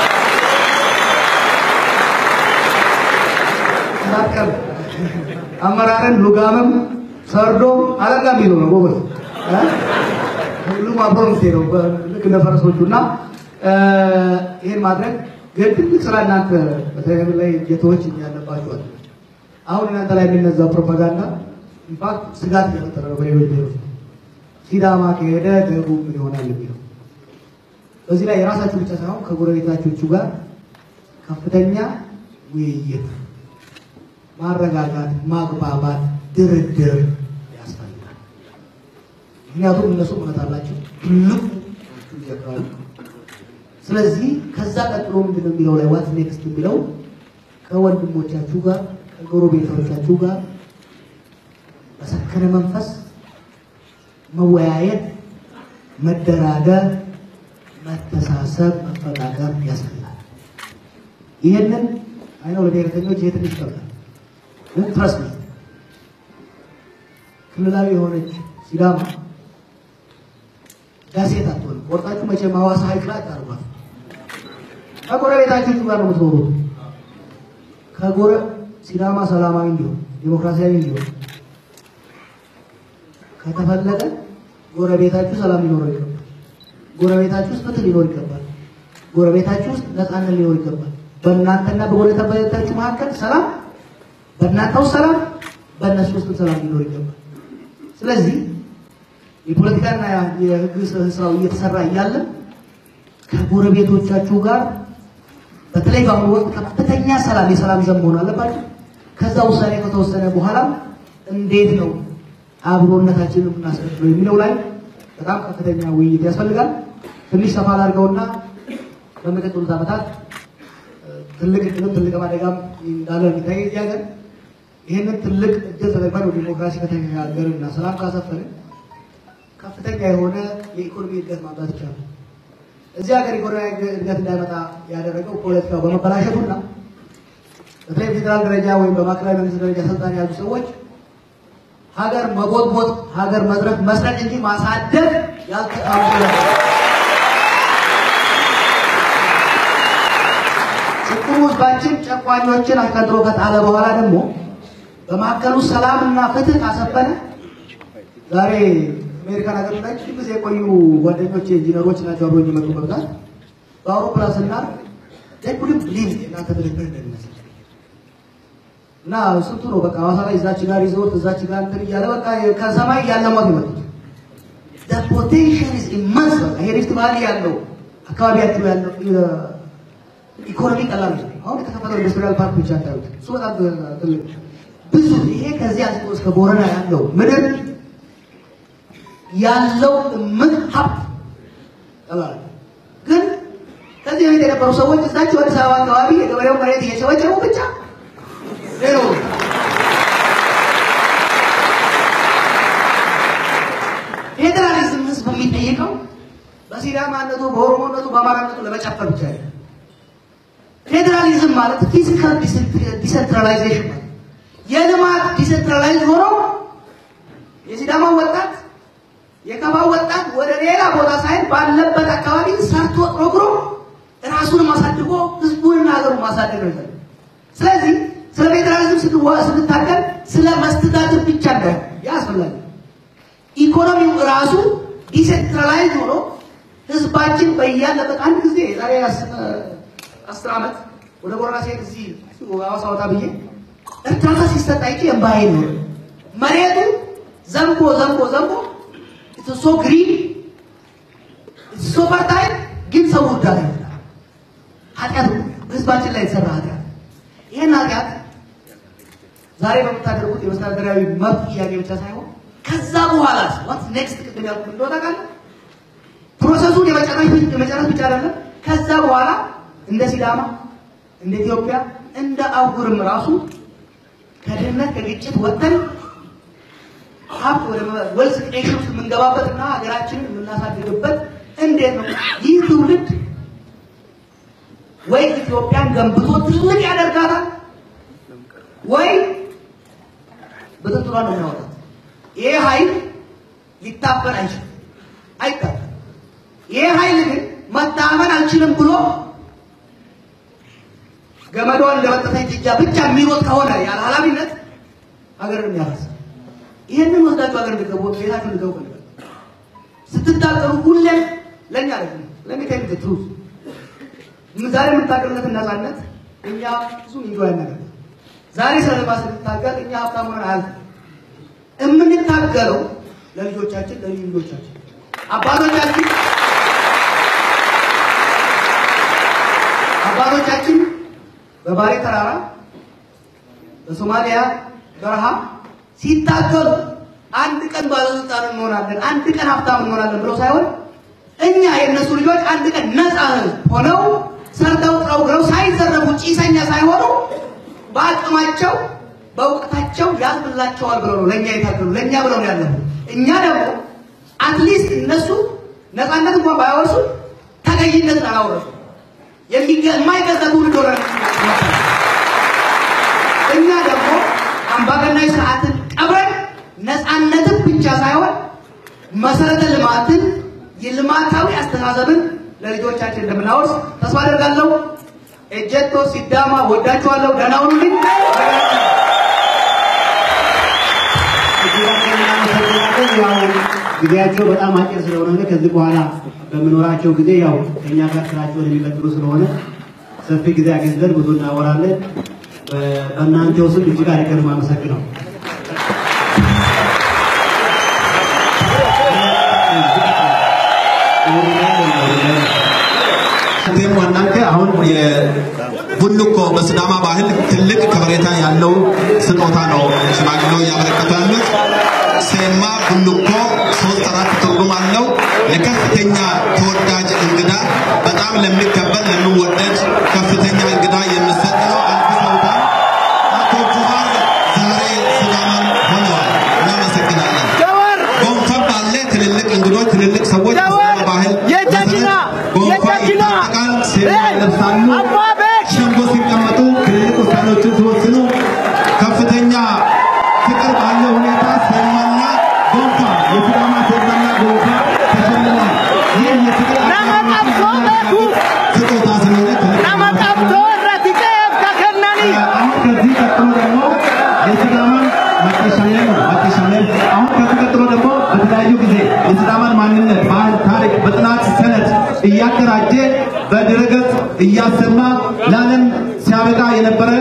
ታከም አመራርን ሉጋምም ሰርዶ አለጋም ይሉ ነው ጎበዝ ሁሉም አብሮን ነው ልክ ለፈረሶቹና ይሄን ማድረግ ግድ ስራ እናንተ በተለይ ላይ ጌቶች ያለባችሁ አሁን እናንተ ላይ የሚነዛው ፕሮፓጋንዳ ኢምፓክት ስጋት እየፈጠረ ነው በሌሎች ብሔሮች። ሲዳማ ከሄደ ደቡብ ምን ይሆናል የሚለው በዚህ ላይ የራሳችሁ ብቻ ሳይሆን ከጎረቤታችሁ ጋር ከፍተኛ ውይይት፣ ማረጋጋት፣ ማግባባት፣ ድርድር ያስፈልጋል። ምክንያቱም እነሱ እውነት አላቸው ትልቁ ይዘክራሉ። ስለዚህ ከዛ ቀጥሎ ምንድነው የሚለው ላይ ዋት ኔክስት የሚለው ከወንድሞቻችሁ ጋር ከጎረቤቶቻችሁ ጋር በሰከነ መንፈስ መወያየት፣ መደራደር፣ መተሳሰብ፣ መፈቃቀር ያስፈልጋል። ይሄንን አይነው ለብሔርተኞች ይሄ ትንሽ ይከብዳል። ግን ትረስ ነው ክልላዊ የሆነች ሲዳማ ዳሴት አትሆንም። ወርጣችሁ መቼም ሐዋሳ ሐይቅ ላይ አታርጓት። ከጎረቤታችሁ ጋር ነው የምትኖሩት። ሲዳማ ሰላማዊ እንዲሆን ዲሞክራሲያዊ እንዲሆን ከተፈለገ ጎረቤታችሁ ሰላም ሊኖር ይገባል። ጎረቤታችሁ ውስጥ ፍትህ ሊኖር ይገባል። ጎረቤታችሁ ውስጥ ነፃነት ሊኖር ይገባል። በእናንተና በጎረቤታችሁ መካከል ሰላም፣ በእናንተው ሰላም፣ በእነሱ ውስጥ ሰላም ሊኖር ይገባል። ስለዚህ የፖለቲካና የህግ ስራው እየተሰራ እያለ ከጎረቤቶቻችሁ ጋር በተለይ በአሁኑ ወቅት ከፍተኛ የሰላም ዘብ መሆን አለባቸው። ከዛ ውሳኔ ከተወሰነ በኋላ እንዴት ነው አብሮነታችንን እናስቀጥለው የሚለው ላይ በጣም ከፍተኛ ውይይት ያስፈልጋል። ትንሽ ሰፋ አድርገውና በመቀጠሉት ዓመታት ትልቅ አደጋም እንዳለ የሚታይ ያገር ይሄንን ትልቅ እድል ተጠቅመን ዲሞክራሲ ከተሻገርና ሰላም ካሰፈርን ከፍተኛ የሆነ የኢኮኖሚ እድገት ማምጣት ይቻላል። እዚህ ሀገር ኢኮኖሚ እድገት እንዳይመጣ ያደረገው ፖለቲካው በመበላሸቱና በተለይ ፌደራል ደረጃ ወይም በማዕከላዊ መንግስት ደረጃ ስልጣን ያሉ ሰዎች ሀገር መቦጥቦጥ ሀገር መዝረፍ መስረቅ እንጂ ማሳደግ ያልተቃወሙ ጭቁኑ ህዝባችን ጨቋኞችን አስቀጥሮ ከጣለ በኋላ ደግሞ በማዕከሉ ሰላምና ፍትህ ካሰፈነ ዛሬ አሜሪካን ሀገር ላይ ጊዜ የቆዩ ጓደኞቼ ኢንጂነሮች ናቸው አብሮኝ የመጡ በብዛት በአውሮፕላን ስናር ደጉድም ብሊዝ እናንተ ድርድር እንደሚመስል እና ስንቱ ነው በቃ ሐዋሳ ላይ እዛች ጋር ሪዞርት እዛች ጋር እንትን እያለ በቃ ከሰማይ ያለሟት ይመጡት the potential is immense ይሄ ሪፍት ቫሊ ያለው አካባቢያቸው ያለው ኢኮኖሚ ቀላል ነው። አሁን የተከፈተው ኢንዱስትሪያል ፓርክ ብቻ ታዩት እሱ በጣም ትልቅ ብዙ ይሄ ከዚህ አንስቶ እስከ ቦረና ያለው ምድር ያለው ምን ሀብት አላለ ግን ከዚህ በፊት የነበሩ ሰዎች እዛቸው አዲስ አበባ አካባቢ የገበሬው መሬት እየቸበቸቡ ብቻ ሌሎ ፌደራሊዝም ህዝብ የሚጠይቀው በሲዳማነቱ በኦሮሞነቱ በአማራነቱ ለመጨፈር ብቻ ነው። ፌደራሊዝም ማለት ፊዚካል ዲሰንትራላይዜሽን ማለት የልማት ዲሰንትራላይዝ ሆኖ የሲዳማ ወጣት የከፋው ወጣት ወደ ሌላ ቦታ ሳይል ባለበት አካባቢ ሰርቶ ሮግሮ ራሱን ማሳድጎ ህዝቡንና ሀገሩን ማሳደግ ነው። ስለዚህ ስለ ፌደራሊዝም ስትታገል ስለ መስተዳድር ብቻ ነው ያስፈልጋል። ኢኮኖሚው ራሱ ዲሰንትራላይዝ ሆኖ ህዝባችን በያለበት አንድ ጊዜ ዛሬ 10 ዓመት ወደ ቦረና ሲሄድ እዚህ ሐዋሳ ወጣ ብዬ እርዳታ ሲሰጥ አይቼ እምባዬ ነው። መሬቱ ዘንቦ it's so green it's so fertile ግን ሰው ወዳለ ኃጢአት ህዝባችን ላይ የተሰራ ኃጢአት ይሄን ኃጢአት ዛሬ በምታደርጉት የመስተዳድራዊ መብት ጥያቄ ብቻ ሳይሆን ከዛ በኋላ what next ቅድም ያልኩት እንደሆነ ካለ ፕሮሰሱን የመጨረስ ብቻ አይደለም። ከዛ በኋላ እንደ ሲዳማ እንደ ኢትዮጵያ እንደ አውጉርም ራሱ ከድህነት ከግጭት ወጥተን ሀብት ወደ ወልስ ክሬሽን ውስጥ የምንገባበትና ሀገራችንን የምናሳድግበት እንዴት ነው? ይህ ትውልድ ወይ ኢትዮጵያን ገንብቶ ትልቅ ያደርጋታል ወይ በጥጥሯ ነው የሚያወጣት። ይሄ ኃይል ሊታፈን አይችልም። ይሄ ኃይል ግን መታመን አልችልም ብሎ ገመዷን ለበጠተኝ ጥጃ ብቻ የሚሮጥ ከሆነ ያለ ኃላፊነት ሀገርን ያፈርሳል። ይሄንን ወስዳችሁ ሀገር እንድትገቡ ቤታችሁ እንድትገቡ ፈልጋለሁ። ስትታገሉ ሁሌም ለኛ አይደለም ለሚታይ ትሩዝ ዛሬ የምታገሉትን ነፃነት እኛ ብዙ ኢንጆይ እናደርጋለን። ዛሬ ስለልማት ስንታገል እኛ ሀብታም ሆነን አያልፍም። የምንታገለው ለልጆቻችን ለልጆቻችን አባቶቻችን በባሌ ተራራ በሶማሊያ በረሃ ሲታገሉ አንድ ቀን ባለስልጣን እንሆናለን አንድ ቀን ሀብታም እንሆናለን ብለው ሳይሆን እኛ የነሱ ልጆች አንድ ቀን ነፃ ሆነው ሰርተው ጥረው ሳይዘረፉ ጭሰኛ ሳይሆኑ በአቅማቸው በእውቀታቸው ያዝብላቸዋል ብለው ነው ለኛ የታገሉ ለኛ ብለው ነው ያለው። እኛ ደግሞ አትሊስት እነሱ ነፃነት እንኳን ባያወርሱ ተገዥነት አላወረሱ የማይገዛ ትውልድ ሆነ። እኛ ደግሞ አምባገነናዊ ስርዓትን ቀብረን ነፃነትን ብቻ ሳይሆን መሰረተ ልማትን የልማታዊ አስተሳሰብን ለልጆቻችን እንደምናወርስ ተስፋ አደርጋለሁ። እጀቶ ሲዳማ ወዳችኋለሁ። ደህና ሁኑልኝ። ጊዜያቸው በጣም አጭር ስለሆነ ከዚህ በኋላ በመኖራቸው ጊዜ ያው እኛ ጋር ስራቸውን የሚቀጥሉ ስለሆነ ሰፊ ጊዜ አግኝተን ብዙ እናወራለን። በእናንተው ስም እጅግ አድርገን የማመሰግነው Setiap wanangke አሁን የቡልኮ በሲዳማ ባህል ትልቅ ከበሬታ ያለው ስጦታ ነው ሽማግሌው ያበረከቱ ያሉት ሴማ ቡልኮ 3-4 ትርጉም አለው ለከፍተኛ ተወዳጅ እንግዳ በጣም ለሚከበር ለሚወደድ ከፍተኛ እንግዳ የሚሰጥ ነው አልፈውታ አቶ ጁሃር ዛሬ ሲዳማን ሆነዋል እናመሰግናለን ጎንፋ ባለ ትልልቅ እንግዶች ትልልቅ ሰዎች ባህል የጃጅና ቃል ሴማ ለብሳሉ ሸንጎ ሲቀመጡ ትልልቅ ውሳኔዎችን ሲወስኑ ከፍተኛ ፍቅር ባለው ሁኔታ ሴማና ጎንፋ የሲዳማ ሴማና ጎንፋ ተሸልመዋል ይህ የፍቅር ስጦታ ስለሆነ አሁን ከዚህ ቀጥሎ ደግሞ የሲዳማን መጠሻለን አሁን ከዚህ ቀጥሎ ደግሞ በተለያዩ ጊዜ የሲዳማን ማንነት ባህል ታሪክ በጥናት ሰነድ እያደራጀ በድረገጽ እያሰማ ለዓለም ሲያበቃ የነበረ